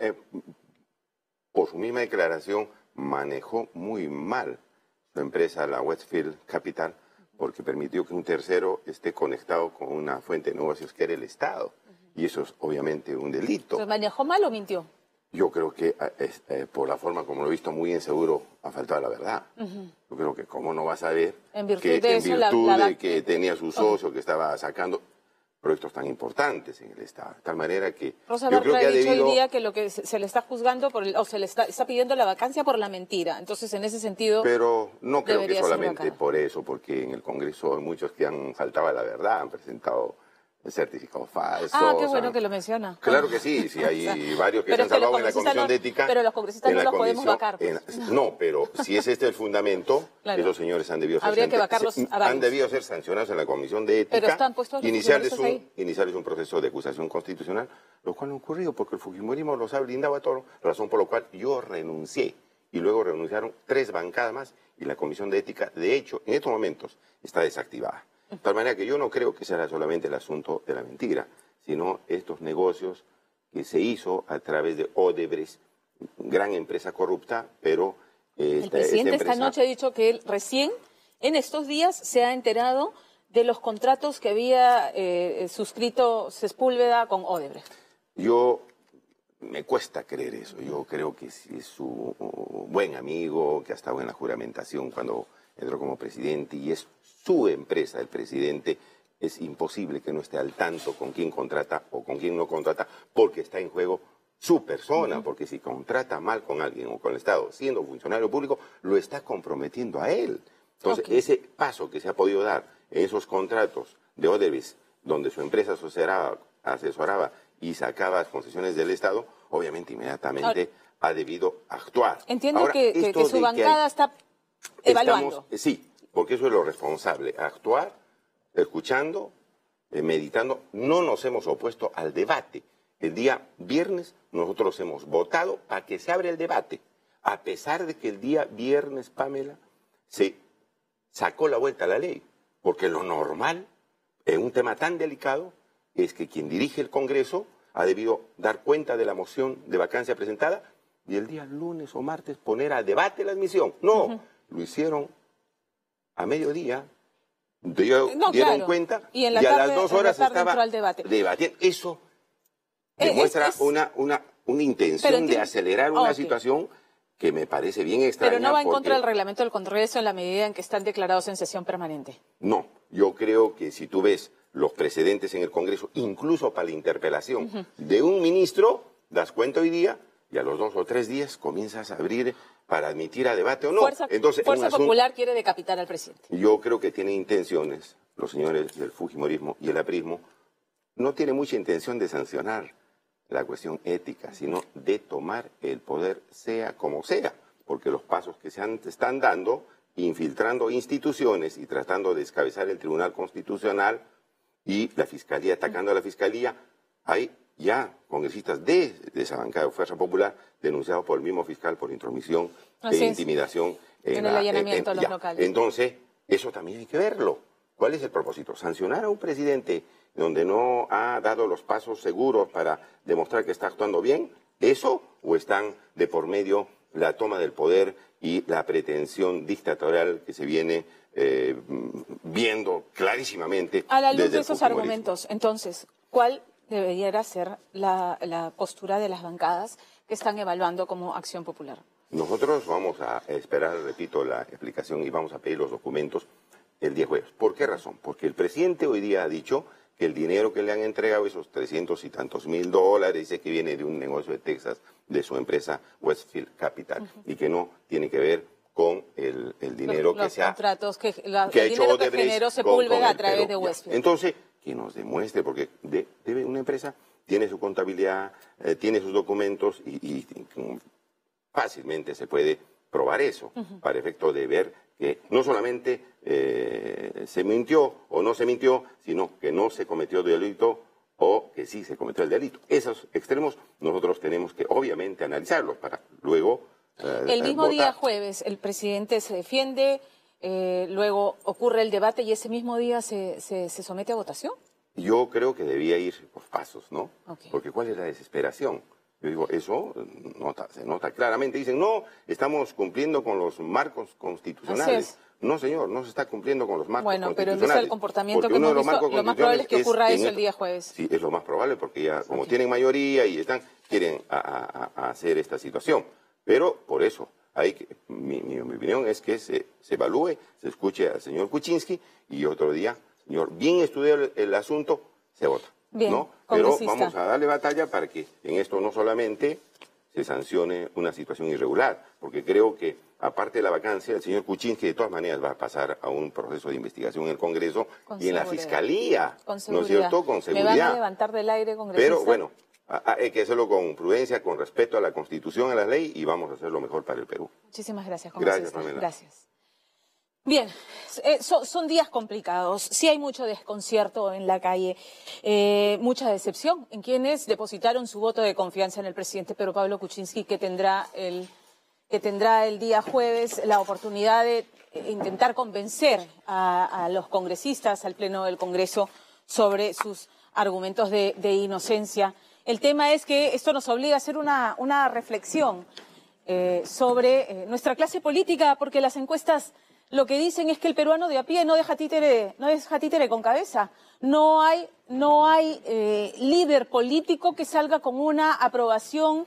por su misma declaración, manejó muy mal su empresa, la Westfield Capital, porque permitió que un tercero esté conectado con una fuente de negocios que era el Estado. Y eso es obviamente un delito. ¿Se manejó mal o mintió? Yo creo que por la forma como lo he visto, muy inseguro, ha faltado la verdad. Yo creo que cómo no vas a ver que de que tenía su socio, que estaba sacando proyectos tan importantes en el Estado. De tal manera que Rosa yo creo que ha dicho hoy día que lo que se le está juzgando, o se le está pidiendo la vacancia por la mentira. Entonces, en ese sentido... Pero no creo que solamente por eso, porque en el Congreso hay muchos que han faltado a la verdad, han presentado certificados falsos. Ah, qué bueno que lo menciona. Claro que sí, sí hay varios que se han salvado en la Comisión de Ética. Pero los congresistas no los podemos vacar. No, pero si es este el fundamento, esos señores han debido ser sancionados en la Comisión de Ética. Pero están puestos iniciarles un proceso de acusación constitucional, lo cual no ha ocurrido porque el fujimorismo los ha blindado a todos, razón por la cual yo renuncié y luego renunciaron 3 bancadas más y la Comisión de Ética, de hecho, en estos momentos está desactivada. De tal manera que yo no creo que sea solamente el asunto de la mentira, sino estos negocios que se hizo a través de Odebrecht, gran empresa corrupta, pero... El presidente esta noche ha dicho que él recién en estos días se ha enterado de los contratos que había suscrito Sepúlveda con Odebrecht. Me cuesta creer eso. Yo creo que si es su buen amigo, que ha estado en la juramentación cuando entró como presidente y es su empresa, el presidente, es imposible que no esté al tanto con quién contrata o con quién no contrata, porque está en juego su persona, porque si contrata mal con alguien o con el Estado, siendo funcionario público, lo está comprometiendo a él. Entonces, ese paso que se ha podido dar en esos contratos de Odebrecht, donde su empresa asesoraba y sacaba las concesiones del Estado, obviamente inmediatamente ha debido actuar. Entiendo que su bancada está evaluando. Sí, porque eso es lo responsable, actuar, escuchando, meditando. No nos hemos opuesto al debate. El día viernes nosotros hemos votado para que se abra el debate, a pesar de que el día viernes, Pamela, se sacó la vuelta a la ley, porque lo normal en un tema tan delicado es que quien dirige el Congreso ha debido dar cuenta de la moción de vacancia presentada y el día lunes o martes poner a debate la admisión. No, lo hicieron a mediodía, dieron cuenta y a las 2 horas estaba debatiendo. Eso demuestra una intención de acelerar una situación que me parece bien extraña. Pero no va en contra del reglamento del Congreso en la medida en que están declarados en sesión permanente. No, yo creo que si tú ves los precedentes en el Congreso, incluso para la interpelación de un ministro, das cuenta hoy día y a los 2 o 3 días comienzas a abrir para admitir a debate o no. Fuerza Popular quiere decapitar al presidente. Yo creo que tienen intenciones, los señores del fujimorismo y el aprismo, no tienen mucha intención de sancionar la cuestión ética, sino de tomar el poder sea como sea, porque los pasos que se están dando, infiltrando instituciones y tratando de descabezar el Tribunal Constitucional y la Fiscalía, atacando a la Fiscalía, hay ya congresistas de esa bancada de Fuerza Popular denunciados por el mismo fiscal por intromisión e intimidación en el allanamiento a los locales. Entonces, eso también hay que verlo. ¿Cuál es el propósito? ¿Sancionar a un presidente donde no ha dado los pasos seguros para demostrar que está actuando bien? ¿Eso? ¿O están de por medio la toma del poder y la pretensión dictatorial que se viene viendo clarísimamente? A la luz de esos argumentos, entonces, ¿cuál debería ser la postura de las bancadas que están evaluando como Acción Popular? Nosotros vamos a esperar, repito, la explicación y vamos a pedir los documentos el día jueves. ¿Por qué razón? Porque el presidente hoy día ha dicho que el dinero que le han entregado, esos 300 y tantos mil dólares, dice que viene de un negocio de Texas, de su empresa Westfield Capital, y que no tiene que ver con el dinero que se ha hecho Odebrecht, que generó Sepúlveda a través de Westfield. Entonces, que nos demuestre, porque debe una empresa tiene su contabilidad, tiene sus documentos y fácilmente se puede probar eso, para efecto de ver que no solamente se mintió o no se mintió, sino que no se cometió delito o que sí se cometió el delito. Esos extremos nosotros tenemos que obviamente analizarlos para luego el mismo votar. Día jueves el presidente se defiende, luego ocurre el debate y ese mismo día se somete a votación. Yo creo que debía ir por pasos, ¿no? Porque ¿cuál es la desesperación? Yo digo, eso se nota claramente. Dicen, no, estamos cumpliendo con los marcos constitucionales. No, señor, no se está cumpliendo con los marcos constitucionales. Bueno, pero ese es el comportamiento que hemos visto. Lo más probable es que ocurra eso el día jueves. Sí, es lo más probable, porque ya como tienen mayoría y quieren hacer esta situación. Pero por eso, mi opinión es que se evalúe, se escuche al señor Kuczynski y otro día, señor, bien estudiado el asunto, se vota. Bien, ¿no? Pero vamos a darle batalla para que en esto no solamente se sancione una situación irregular, porque creo que aparte de la vacancia, el señor Kuczynski de todas maneras va a pasar a un proceso de investigación en el Congreso y en la Fiscalía, ¿no es cierto? Con seguridad. Me van a levantar del aire, congresista. Pero bueno, hay que hacerlo con prudencia, con respeto a la Constitución, a la ley, y vamos a hacer lo mejor para el Perú. Muchísimas gracias, congresista. Gracias, gracias. Bien, son días complicados, sí hay mucho desconcierto en la calle, mucha decepción en quienes depositaron su voto de confianza en el presidente Pedro Pablo Kuczynski, que tendrá el día jueves la oportunidad de intentar convencer a los congresistas, al Pleno del Congreso, sobre sus argumentos de inocencia. El tema es que esto nos obliga a hacer una reflexión sobre nuestra clase política, porque las encuestas lo que dicen es que el peruano de a pie no deja títere con cabeza. No hay líder político que salga con una aprobación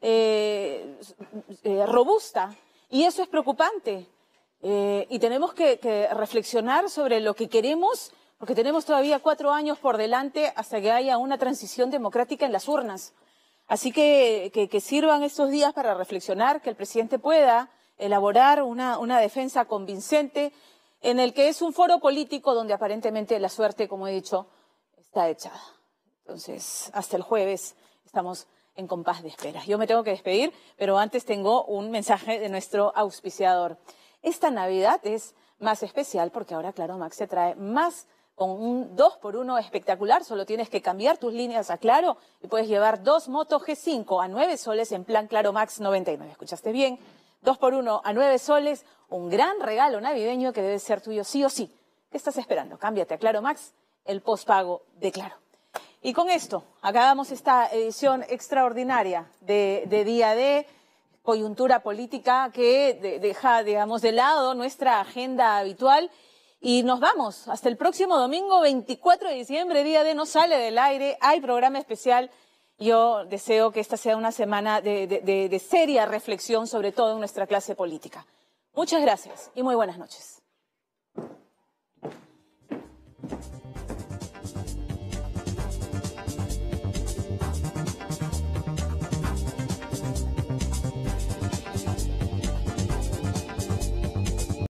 robusta. Y eso es preocupante. Y tenemos que reflexionar sobre lo que queremos, porque tenemos todavía 4 años por delante hasta que haya una transición democrática en las urnas. Así que sirvan estos días para reflexionar, que el presidente pueda elaborar una defensa convincente en el que es un foro político donde aparentemente la suerte, como he dicho, está echada. Entonces, hasta el jueves estamos en compás de espera. Yo me tengo que despedir, pero antes tengo un mensaje de nuestro auspiciador. Esta Navidad es más especial porque ahora Claro Max se trae más con un 2x1 espectacular. Solo tienes que cambiar tus líneas a Claro y puedes llevar 2 Moto G5 a 9 soles en plan Claro Max 99. ¿Escuchaste bien? 2x1 a 9 soles, un gran regalo navideño que debe ser tuyo sí o sí. ¿Qué estás esperando? Cámbiate a Claro Max, el postpago de Claro. Y con esto acabamos esta edición extraordinaria de Día D, coyuntura política que deja, digamos, de lado nuestra agenda habitual. Y nos vamos hasta el próximo domingo, 24 de diciembre, Día D no sale del aire, hay programa especial. Yo deseo que esta sea una semana de seria reflexión, sobre todo en nuestra clase política. Muchas gracias y muy buenas noches.